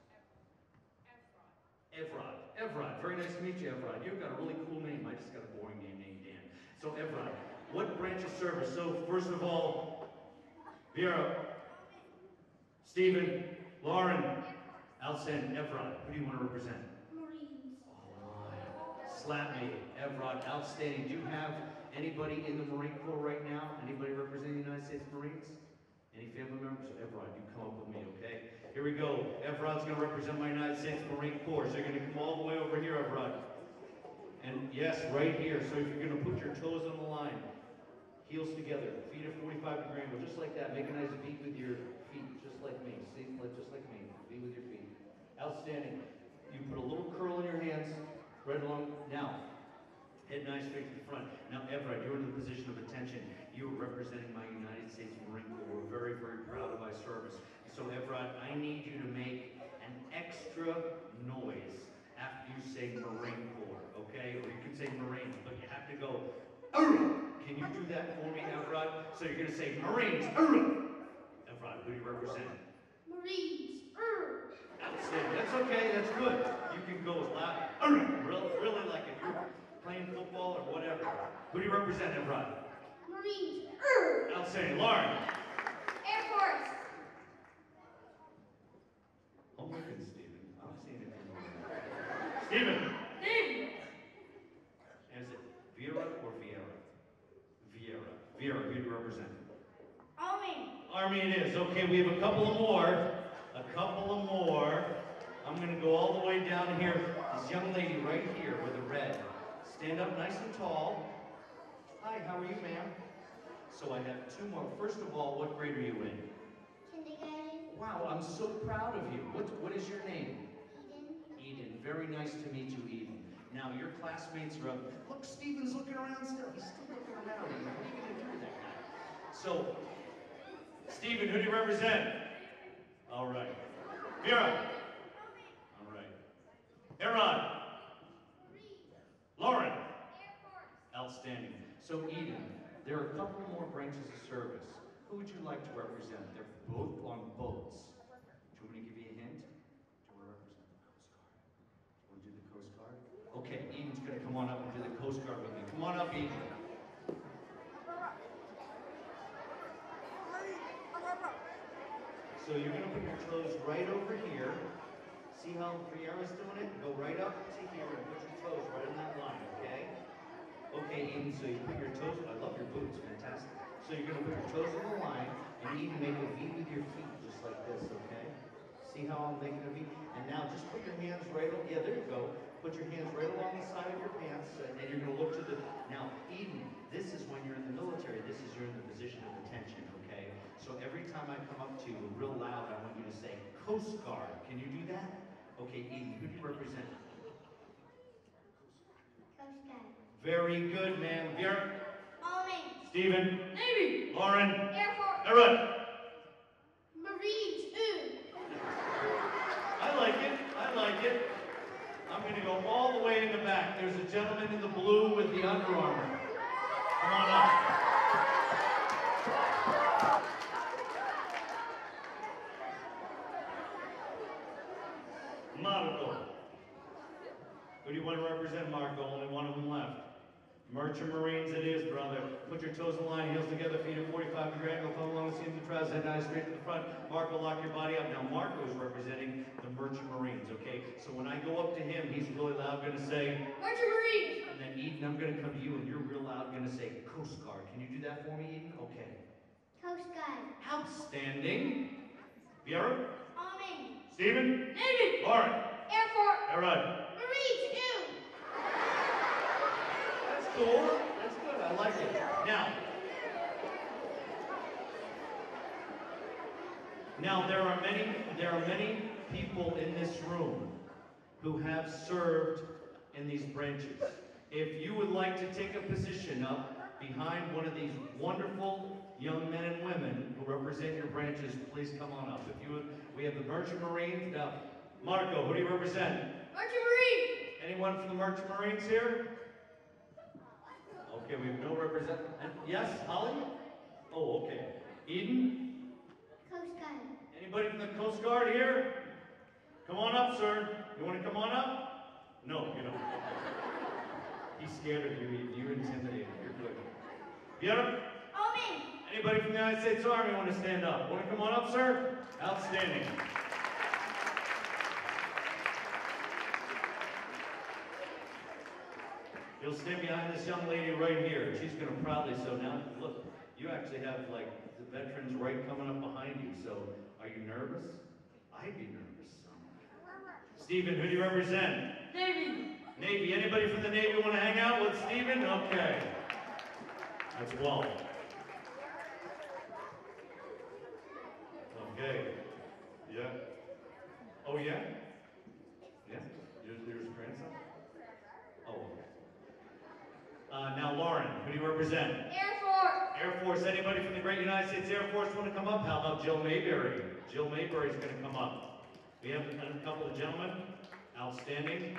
Evrod. Very nice to meet you, Evrod. You've got a really cool name. I just got a boring name named Dan. So, Evrod, what branch of service? So, first of all, Vera, Stephen, Lauren, outstanding. Evrod, who do you want to represent? Marines. Oh, slap me. Evrod, outstanding. Do you have anybody in the Marine Corps right now? Anybody representing the United States Marines? Any family members? So Evrod, you come up with me, okay? Here we go. Evrod's going to represent my United States Marine Corps. So you're going to come all the way over here, Evrod. And yes, right here. So if you're going to put Heels together, feet at 45-degree angle, just like that. Make a nice V with your feet, just like me. See, just like me. V with your feet. Outstanding. You put a little curl in your hands, right along. Now, head nice straight to the front. Now, Everett, you're in the position of attention. You are representing my United States Marine Corps. We're very, very proud of our service. So, Everett, I need you to make an extra noise after you say Marine Corps, okay? Or you can say Marines, but you have to go, Urgh! Can you do that for me, Everett? So you're going to say Marines, Urgh! Everett, who do you represent? Marines. Outstanding. That's okay. That's good. You can go as loud, really like if you're playing football or whatever. Who do you represent, Everett? Marines. Outstanding. Lauren. Air Force. I'm looking, Stephen. I'm seeing it from over. Stephen. Navy. And is it Vera or Vieira? Vieira. Vieira, who do you represent? Army. Army it is. Okay, we have a couple of more. I'm going to go all the way down here. This young lady right here with the red. Stand up nice and tall. Hi, how are you, ma'am? So I have two more. First of all, what grade are you in? Kindergarten. Wow, I'm so proud of you. What is your name? Eden. Eden. Very nice to meet you, Eden. Now, your classmates are up. Look, Stephen's looking around still. He's still looking around. What are you going to do with that guy? So, Stephen, who do you represent? All right. Vera. All right. Aaron. Lauren. Outstanding. So, Eden, there are a couple more branches of service. Who would you like to represent? They're both on boats. Do you want me to give you a hint? Do you want to represent the Coast Guard? Do you want to do the Coast Guard? Okay, Eden's going to come on up and do the Coast Guard with me. Come on up, Eden. So you're going to put your toes right over here. See how Briara's doing it? Go right up to here and put your toes right on that line, okay? Okay, Eden, so you put your toes, I love your boots, fantastic. So you're going to put your toes on the line, and Eden, make a V with your feet, just like this, okay? See how I'm making a V? And now just put your hands right, yeah, there you go. Put your hands right along the side of your pants, and then you're going to look to the, now, Eden, this is when you're in the military, this is you're in the position of attention, okay? So every time I come up to you real loud, I want you to say, Coast Guard. Can you do that? Okay, Eden, who do you represent? Coast Guard. Very good, ma'am. Vera? Army. Stephen? Navy. Lauren? Air Force. Aaron? Marines. I like it. I like it. I'm going to go all the way in the back. There's a gentleman in the blue with the Under Armour. Come on up. Marco. Who do you want to represent, Marco? Only one of them left. Merchant Marines it is, brother. Put your toes in line, heels together, feet at 45-degree angle, thumb along the seam of the trousers, head nice straight to the front. Marco, lock your body up. Now, Marco is representing the Merchant Marines, okay? So when I go up to him, he's really loud, going to say, Merchant Marines. and then Eden, I'm going to come to you, and you're real loud, going to say, Coast Guard. Can you do that for me, Eden? Okay. Coast Guard. Outstanding. Vera? Army. Stephen? Navy. Lauren? Air Force. Aaron? Marines. That's cool. That's good. I like it. Now there are many people in this room who have served in these branches. If you would like to take a position up behind one of these wonderful young men and women who represent your branches, please come on up. If you would, we have the Merchant Marines. Now, Marco, who do you represent? Merchant Marines. Anyone from the Merchant Marines here? Okay, we have no representative. Yes, Holly? Oh, okay. Eden? Coast Guard. Anybody from the Coast Guard here? Come on up, sir. You want to come on up? No, you don't. He's scared of you, Eden. You're intimidated. You're good. Vera? Army. Anybody from the United States Army want to stand up? Want to come on up, sir? Outstanding. You'll stand behind this young lady right here. She's going to proudly, so now, look, you actually have, like, the veterans right coming up behind you, so are you nervous? I'd be nervous. Stephen, who do you represent? Navy. Navy. Anybody from the Navy want to hang out with Stephen? Okay. That's well. Okay. Yeah. Oh, yeah? Yeah? There's grandson? Oh, okay. Now, Lauren, who do you represent? Air Force. Air Force. Anybody from the great United States Air Force want to come up? How about Jill Mayberry? Jill Mayberry's going to come up. We have a couple of gentlemen. Outstanding.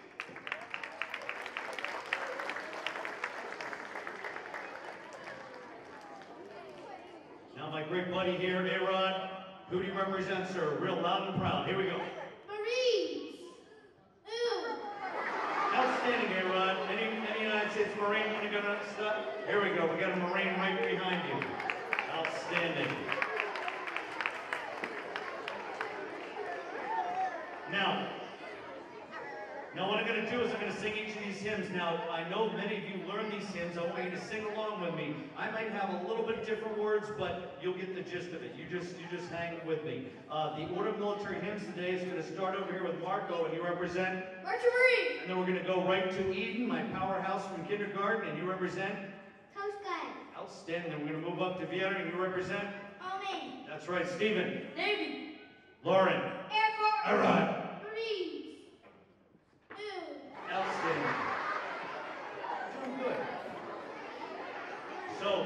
Now, my great buddy here, A-Rod. Who do you represent, sir? Real loud and proud. Here we go. Marines. Ooh. Outstanding, A-Rod. Any United States Marine want to go to stuff? Here we go. We got a Marine right behind you. Outstanding. Now what I'm going to do is I'm going to sing each of these hymns. Now, I know many of you learned these hymns. I want you to sing along with me. I might have a little bit different words, but you'll get the gist of it. You just hang with me. The Order of Military Hymns today is going to start over here with Marco, and you represent? Merchant Marine. And then we're going to go right to Eden, my powerhouse from kindergarten, and you represent? Coast Guard. Outstanding. Then we're going to move up to Vienna, and you represent? Army. That's right. Stephen? Navy. Lauren? Air Force. All right. Marines. Ooh. Outstanding. Doing good. So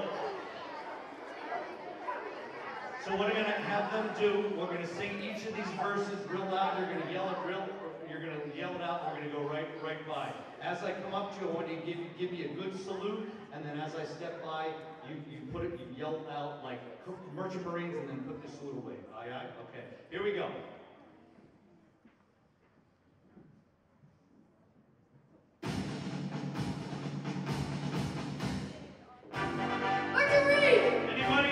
what I'm going to have them do, we're going to sing each of these verses real loud. They're going to yell it you're going to yell it out, and we're going to go right by. As I come up to you, I want you to give me a good salute, and then as I step by, you yell out like Merchant Marines, and then put the salute away. Aye, aye? Okay. Here we go. Anybody?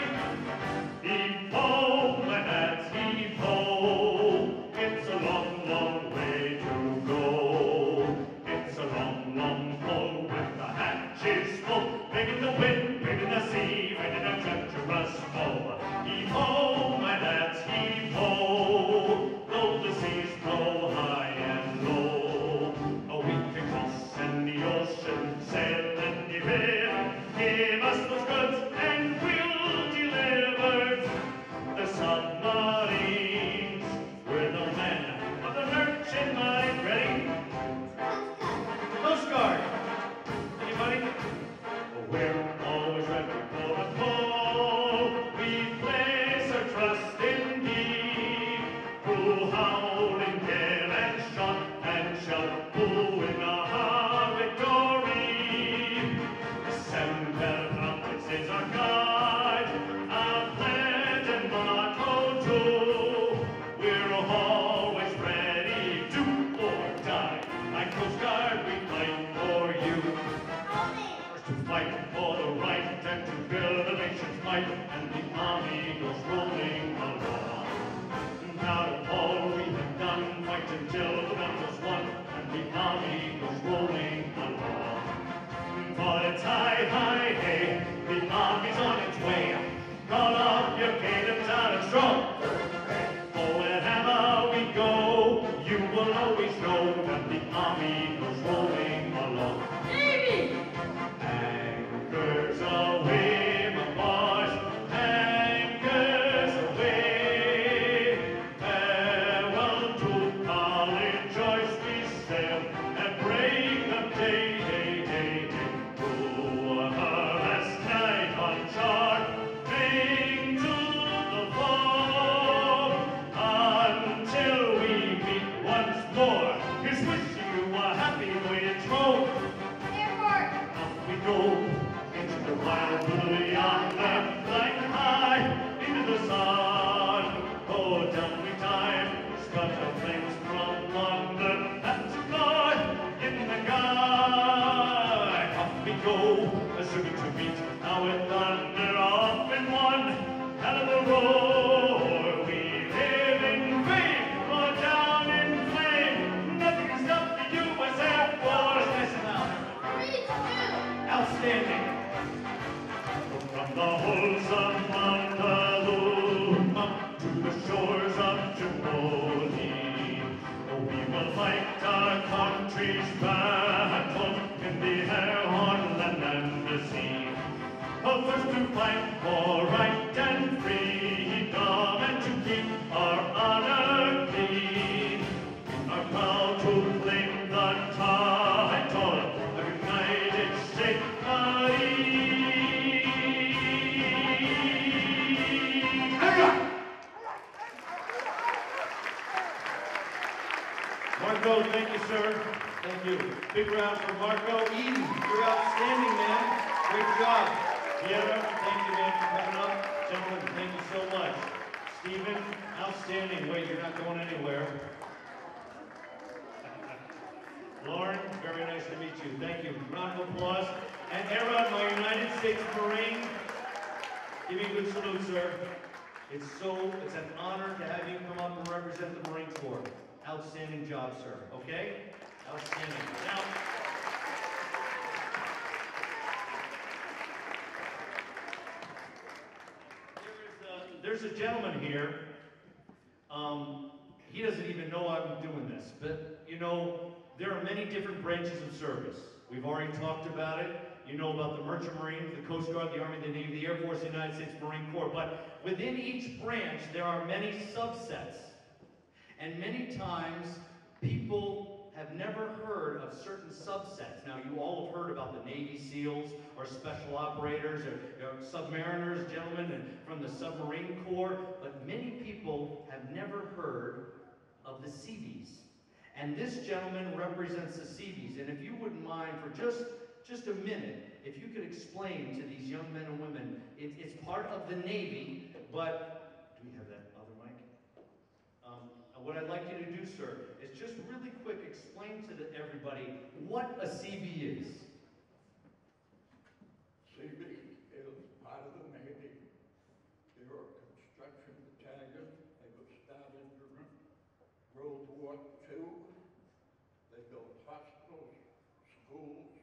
Heave-ho, my lads, heave-ho. It's a long, long way to go. It's a long, long pull with the hatches full. Big in the wind, big in the sea, big in a treacherous flow. Heave-ho, my lads, heave-ho. Though the seas blow high and low, oh, we can cross any ocean, sail any river. Give us those goods and we'll deliver the submarines. We're the men of the Merchant Marine. Ready? Coast Guard. Anybody? We're always ready for the call. We place our trust in thee. Who'll howl in gale and shout, who in our victory. Send their trumpets is our guide, our pledge and motto too. We're always ready to or die. Like Coast Guard, we fight for you. First to fight for the right and to build the nation's might, and the army goes rolling along. Proud of all we have done, fight until the battle's won, and the army goes rolling along. For it's high, high, hey, the army's on its way. Call up your cadence out and strong. For wherever we go, you will always know that the army goes rolling along. Navy. Anchors away, my boys, anchors away. Farewell to College Joyce, we sail and break the day. Last night on shore, bring to the fore, until we meet once more. Here's wishing you a happy voyage home. Airport. Up we go into the wild blue yonder, flying high into the sun. Oh, down we dive, scatter flames from London, and to fly in the sky. Up we go, soon to meet now with thunder off in one hell of a roar. We live in fame or down in flame. Nothing can stop the U.S. Air Force. Listen now. Marines. Ooh. Outstanding. From the hulls of Montaloo up to the shores of Tripoli, oh, we will fight our country's battle in the air, on land, and the sea. Oh, first to fight for right and freedom, and to keep sir. Thank you. Big round for Marco Eden. You're outstanding, man. Great job. Piera, thank you, man, for coming up. Gentlemen, thank you so much. Stephen, outstanding. Wait, you're not going anywhere. Lauren, very nice to meet you. Thank you. Round of applause. And Era, my United States Marine. Give me a good salute, sir. It's an honor to have you come up and represent the Marine Corps. Outstanding job, sir. Okay? Outstanding. Now, there's a gentleman here. He doesn't even know I'm doing this, but you know, there are many different branches of service. We've already talked about it. You know about the Merchant Marines, the Coast Guard, the Army, the Navy, the Air Force, the United States Marine Corps. But within each branch, there are many subsets. And many times, people have never heard of certain subsets. Now, you all have heard about the Navy SEALs, or Special Operators, or submariners, gentlemen from the Submarine Corps, but many people have never heard of the Seabees. And this gentleman represents the Seabees. And if you wouldn't mind, for just a minute, if you could explain to these young men and women, it's part of the Navy, but do we have that other mic? What I'd like you to do, sir, is just really quick explain to everybody what a CB is. CB is part of the Navy. They were a construction battalion. They were started during World War II. They built hospitals, schools,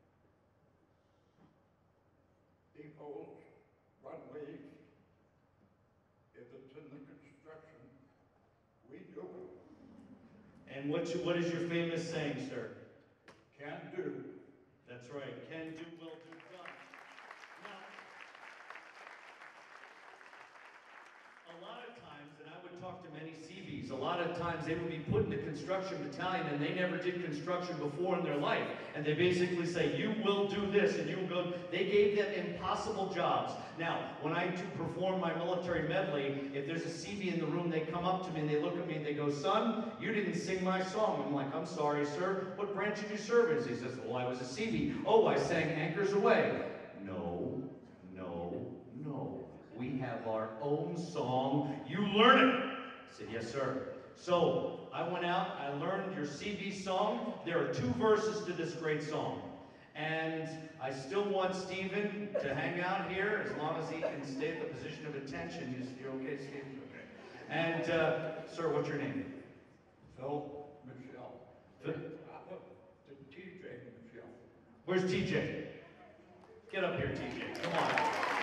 depots, runways. If it's in the construction, we do it. And what is your famous saying, sir? Can do. That's right. Can do, will do, done. Now, a lot of times, and I would talk to many Seabees, a lot of times they would be put in the construction battalion and they never did construction before in their life. And they basically say, you will do this, and you will go. They gave them impossible jobs. Now, when I perform my military medley, if there's a CB in the room, they come up to me and they look at me and they go, son, you didn't sing my song. I'm like, I'm sorry, sir. What branch did you serve in? He says, well, I was a CB. Oh, I sang Anchors Aweigh. No, no, no. We have our own song. You learn it. I said, yes, sir. So I went out, I learned your CB song. There are 2 verses to this great song. And I still want Stephen to hang out here as long as he can stay at the position of attention. You're okay, Stephen? Okay. And, sir, what's your name? Phil Michelle. Phil? TJ Michelle. Where's TJ? Get up here, TJ. Come on.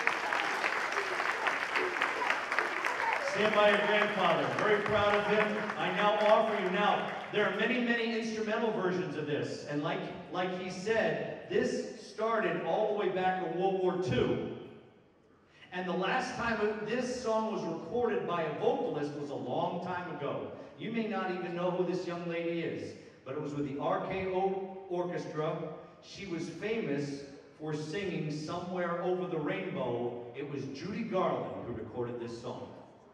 Stand by your grandfather. Very proud of him. I now offer you now. There are many, many instrumental versions of this. And like he said, this started all the way back in World War II. And the last time this song was recorded by a vocalist was a long time ago. You may not even know who this young lady is, but it was with the RKO Orchestra. She was famous for singing Somewhere Over the Rainbow. It was Judy Garland who recorded this song.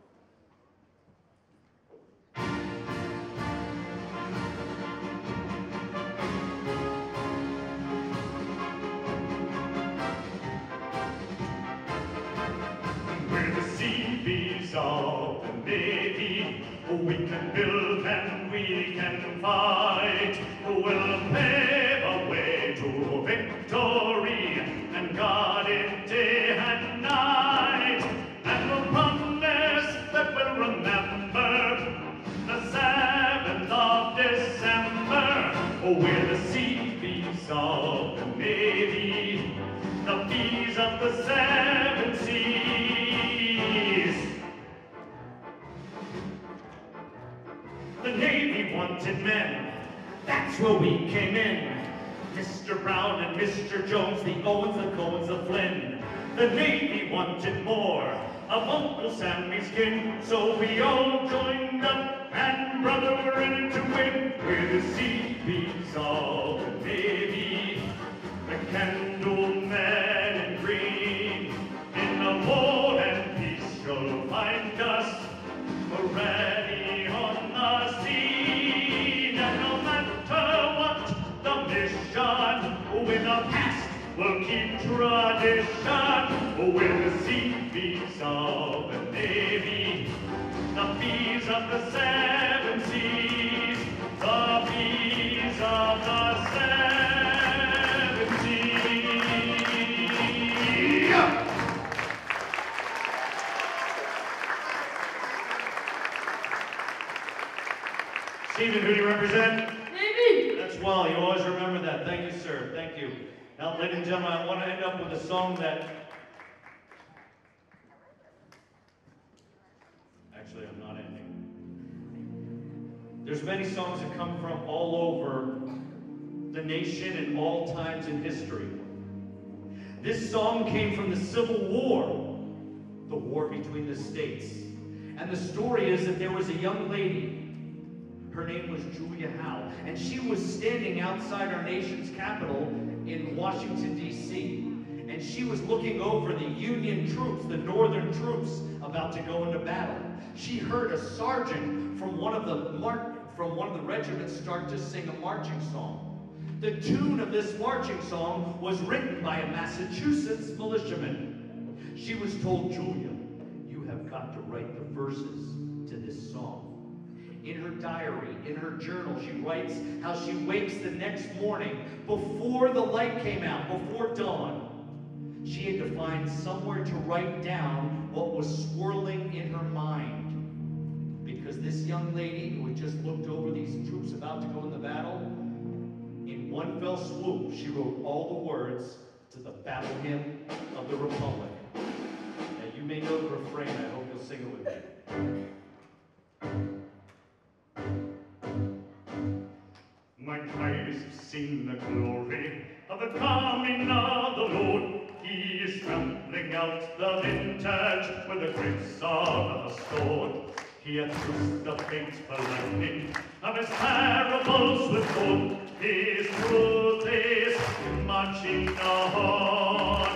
We're the Seabees of the Navy. We can build and we can fight. We'll pave a way to victory and guard it day and night. And we'll promise that we'll remember the 7th of December. We're the Seabees of the Navy, the bees of the 7 seas. The Navy wanted men, that's where we came in. Mr. Brown and Mr. Jones, the Owens, the Cohens, the Flynn. The Navy wanted more of Uncle Sammy's kin, so we all joined up and brother, we're in it to win. We're the Seabees of the Navy, the candle men in green. In the war and peace you'll find us ready on the scene, and no matter tradition with the sea bees of the Navy, the bees of the seven seas, the bees of the seven seas. Stephen, who do you represent? Navy! That's well. You always remember that. Thank you, sir. Thank you. Now, ladies and gentlemen, I want to end up with a song that... Actually, I'm not ending. There's many songs that come from all over the nation and all times in history. This song came from the Civil War, the war between the states. And the story is that there was a young lady. Her name was Julia Howe, and she was standing outside our nation's capital in Washington, D.C., and she was looking over the Union troops, the Northern troops, about to go into battle. She heard a sergeant from one of the regiments start to sing a marching song. The tune of this marching song was written by a Massachusetts militiaman. She was told, Julia, you have got to write the verses to this song. In her diary, in her journal, she writes how she wakes the next morning before the light came out, before dawn. She had to find somewhere to write down what was swirling in her mind. Because this young lady who had just looked over these troops about to go into battle, in one fell swoop, she wrote all the words to the battle hymn of the Republic. Now you may know the refrain, I hope you'll sing it with me. My eyes have seen the glory of the coming of the Lord. He is trampling out the vintage with the grips of the sword. He hath loosed the fateful lightning of his parables with gold. His truth is marching on.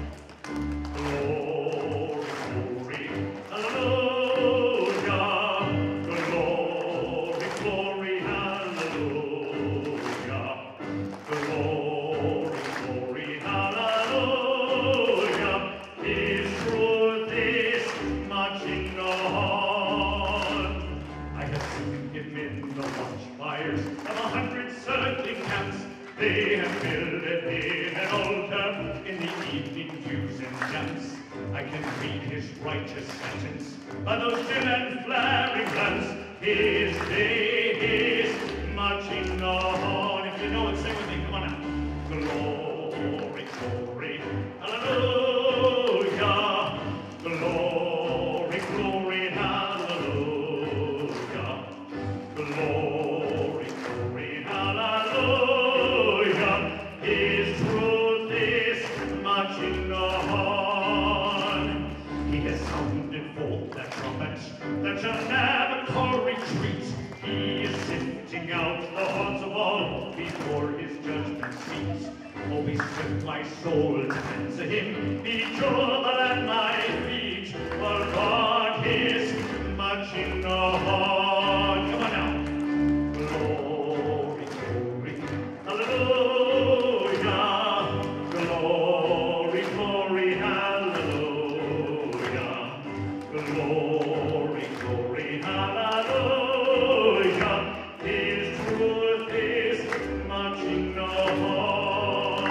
Glory, glory, hallelujah. Glory, glory, hallelujah. Glory, glory, hallelujah. His truth is marching on. I have seen him in the watchfires of 100 circling camps. They have built him an altar in the evening dews and damps. I can read his righteous sentence by those dim and flaring lamps. His day is marching on. If you know it, sing with me. Come on now. Glory, glory, hallelujah. Glory, glory, hallelujah. Glory, glory, hallelujah. His truth is marching on. He has sounded forth that trumpet that shall never call retreat. He is sifting out the hearts of all before his judgment seat. Oh, be stripped my soul to answer him, be troubled at my feet, for God is marching on. Come on now. Glory, glory, hallelujah. Glory, glory, hallelujah. Glory, glory, hallelujah. His truth is marching on.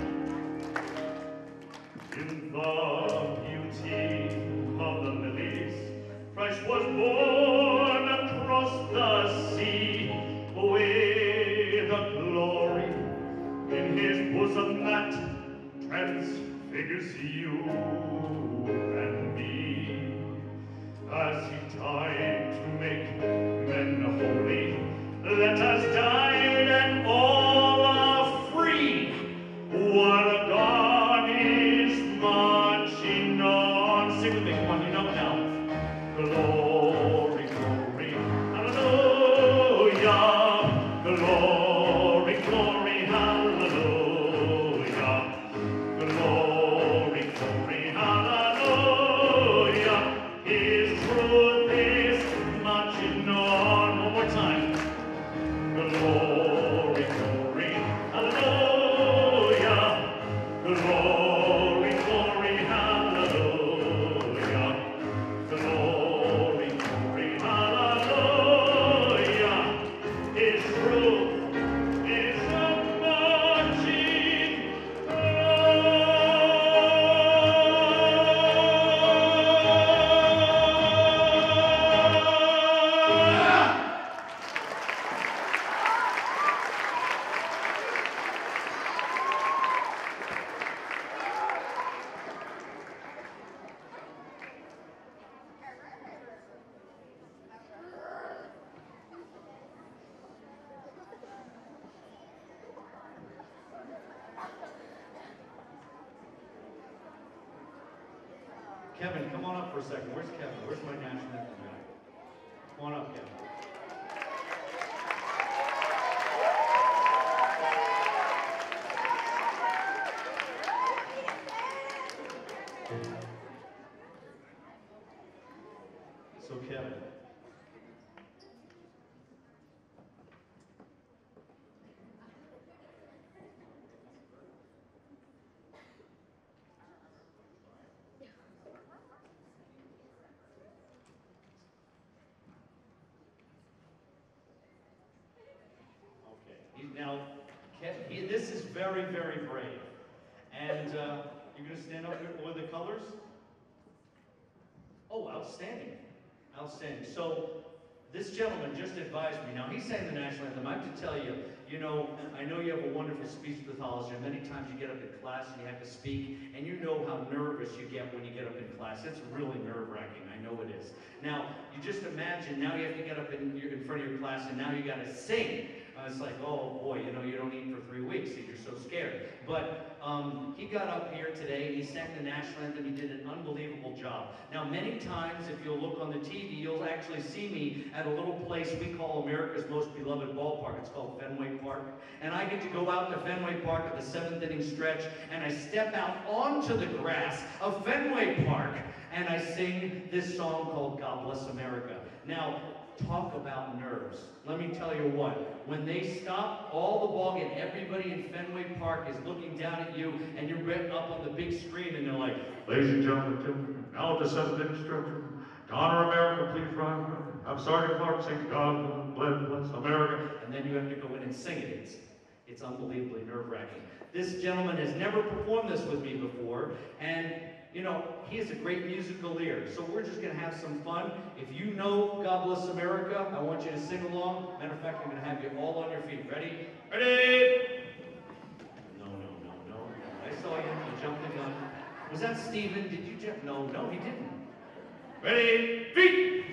In the beauty of the lilies, Christ was born across the sea, with a glory in his bosom that transfigures you and me. As he died to make men holy, let us die and all are free. What a God is marching on. Sing with me, come on, you know it now. Glory, glory, hallelujah. Glory, glory, hallelujah. Glory, glory, hallelujah. His truth is marching on. One more time. Glory, glory, hallelujah. Glory. Kevin, come on up for a second. Where's Kevin? Where's my national anthem guy? Come on up, Kevin. So, Kevin. Now, this is very, very brave. And you're going to stand up with the colors? Oh, outstanding. Outstanding. So, this gentleman just advised me. Now, he sang the national anthem. I have to tell you, you know, I know you have a wonderful speech pathologist. Many times you get up in class and you have to speak, and you know how nervous you get when you get up in class. It's really nerve-wracking. I know it is. Now, you just imagine, now you have to get up in front of your class, and now you got to sing. It's like, oh boy, you know, you don't eat for 3 weeks and you're so scared. But he got up here today and he sang the national anthem. He did an unbelievable job. Now, many times, if you'll look on the TV, you'll actually see me at a little place we call America's most beloved ballpark. It's called Fenway Park. And I get to go out to Fenway Park at the 7th inning stretch, and I step out onto the grass of Fenway Park, and I sing this song called God Bless America. Now, talk about nerves. Let me tell you what, when they stop all the ball game, everybody in Fenway Park is looking down at you, and you're right up on the big screen, and they're like, ladies and gentlemen, now at the 7th inning stretch, to honor America, please rise. I'm Sergeant Clark saying, God bless America. And then you have to go in and sing it. It's unbelievably nerve-wracking. This gentleman has never performed this with me before, and you know, he has a great musical ear, so we're just going to have some fun. If you know God Bless America, I want you to sing along. Matter of fact, I'm going to have you all on your feet. Ready? Ready? No. I saw you. You jumped the gun. Was that Steven? Did you jump? No, he didn't. Ready? Feet!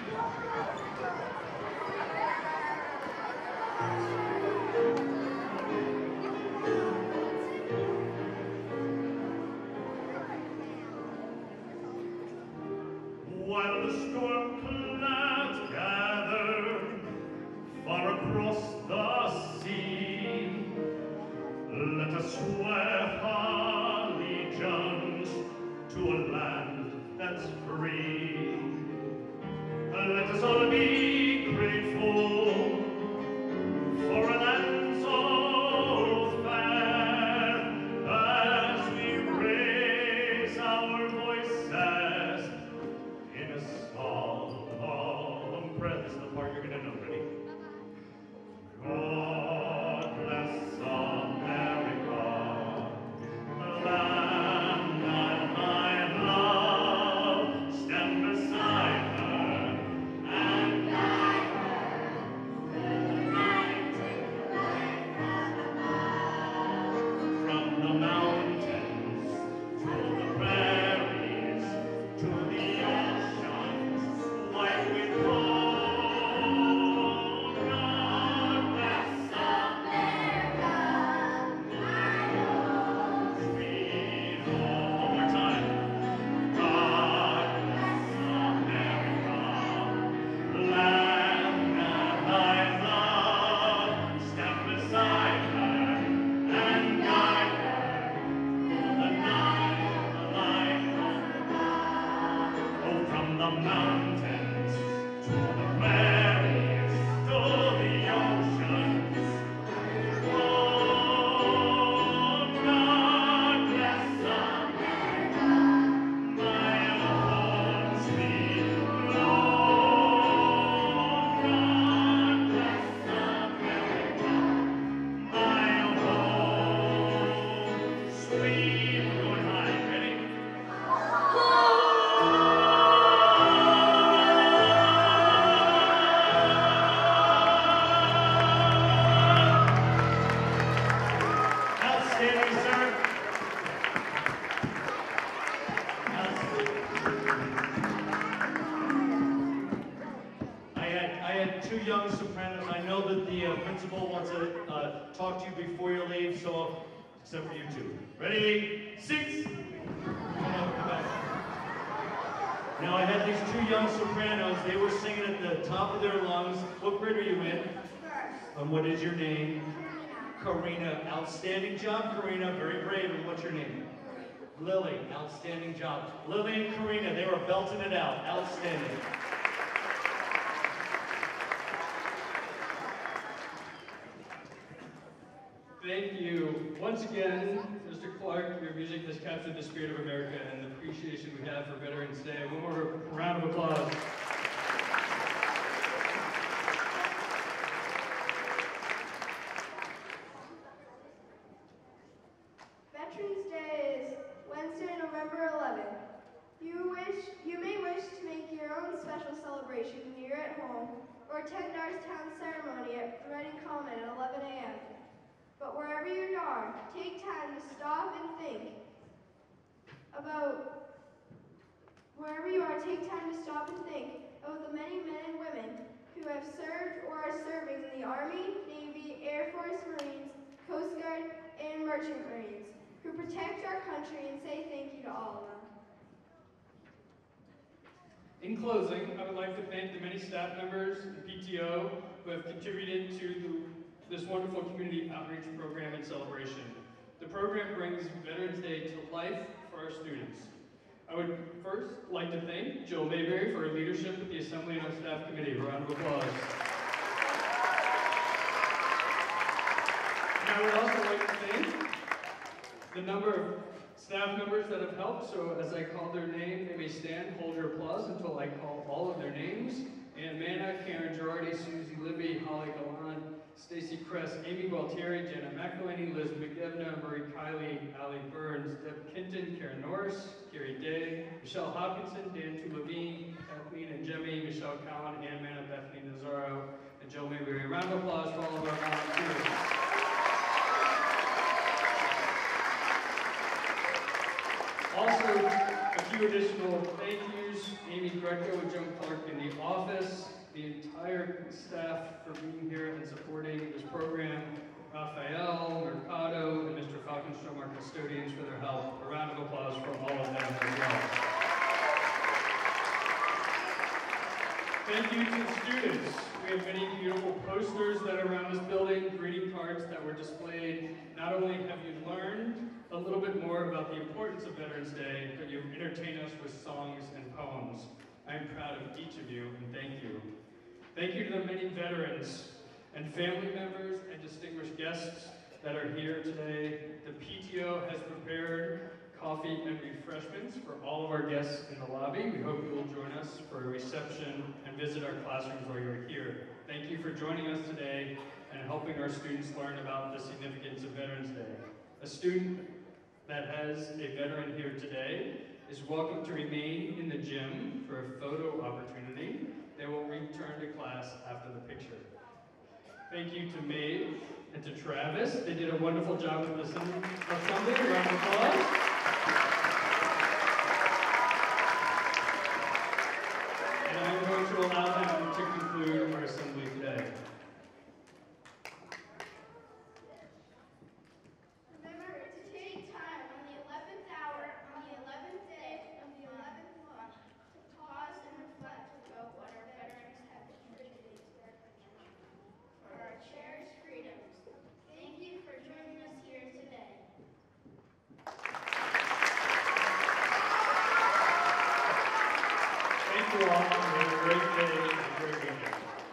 While the storm clouds gather far across the sea, let us swear allegiance to a land that's free. Let us all be grateful for a land so fair, as we raise our voices in a song of prayer. This is the part you're going to know. Ready? God bless America, the land that I love. Stand beside her and guide her through the night and light above. From the mountains to the prairies to the oceans, white with gold. God bless America, my own sweet home. One more time. God bless America, land that I love. Stand beside her and guide her through the night, the light above. Oh, from the mountains to the prairies to the oceans. Oh, God bless America, my own sweet Lord. God bless America, my own sweet. We're going high. Ready? Outstanding, sir. I had two young sopranos. I know that the principal wants to talk to you before you leave, so except for you two. Ready? 6. Come on, come back. Now I had these two young sopranos. They were singing at the top of their lungs. What grade are you in? And what is your name? Karina. Outstanding job, Karina. Very brave. And what's your name? Lily. Outstanding job. Lily and Karina, they were belting it out. Outstanding. Thank you. Once again, Mr. Clark, your music has captured the spirit of America and the appreciation we have for Veterans Day. One more round of applause. Veterans Day is Wednesday, November 11th. You may wish to make your own special celebration near at home or attend our town ceremony at Reading Common at 11 a.m. But wherever you are, take time to stop and think about the many men and women who have served or are serving in the Army, Navy, Air Force, Marines, Coast Guard, and Merchant Marines, who protect our country, and say thank you to all of them. In closing, I would like to thank the many staff members and PTO who have contributed to this wonderful community outreach program and celebration. The program brings Veterans Day to life for our students. I would first like to thank Jill Mayberry for her leadership with the Assembly and Staff Committee. A round of applause. And I would also like to thank the number of staff members that have helped. So as I call their name, they may stand, hold your applause until I call all of their names. Ann Manna, Karen Girardi, Susie Libby, Holly Galan, Stacy Kress, Amy Gualtieri, Jenna McElhaney, Liz McDevna, Marie Kiley, Allie Burns, Deb Kinton, Karen Norris, Carrie Day, Michelle Hopkinson, Dan Levine, Kathleen and Jemmy, Michelle Cowan, Ann Manna, Bethany Nazaro, and Joe Mayberry. A round of applause for all of our volunteers. Also, a few additional thank yous. Amy Greco, Joan Clark in the office, the entire staff for being here and supporting this program, Raphael, Mercado, and Mr. Falkenstrom, our custodians, for their help. A round of applause for all of them as well. Thank you to the students. We have many beautiful posters that are around this building, greeting cards that were displayed. Not only have you learned a little bit more about the importance of Veterans Day, but you've entertained us with songs and poems. I'm proud of each of you, and thank you. Thank you to the many veterans and family members and distinguished guests that are here today. The PTO has prepared coffee and refreshments for all of our guests in the lobby. We hope you will join us for a reception and visit our classrooms while you're here. Thank you for joining us today and helping our students learn about the significance of Veterans Day. A student that has a veteran here today is welcome to remain in the gym for a photo opportunity. They will return to class after the picture. Thank you to Maeve and to Travis. They did a wonderful job with the assembly. A round of applause. And I'm going to allow them to conclude our assembly today. Remember to take time on the 11th hour, on the 11th day of the 11th month, to pause and reflect about what our veterans have contributed to our country. For our cherished freedoms, thank you for joining us here today. Thank you all. Have a great day and a great weekend.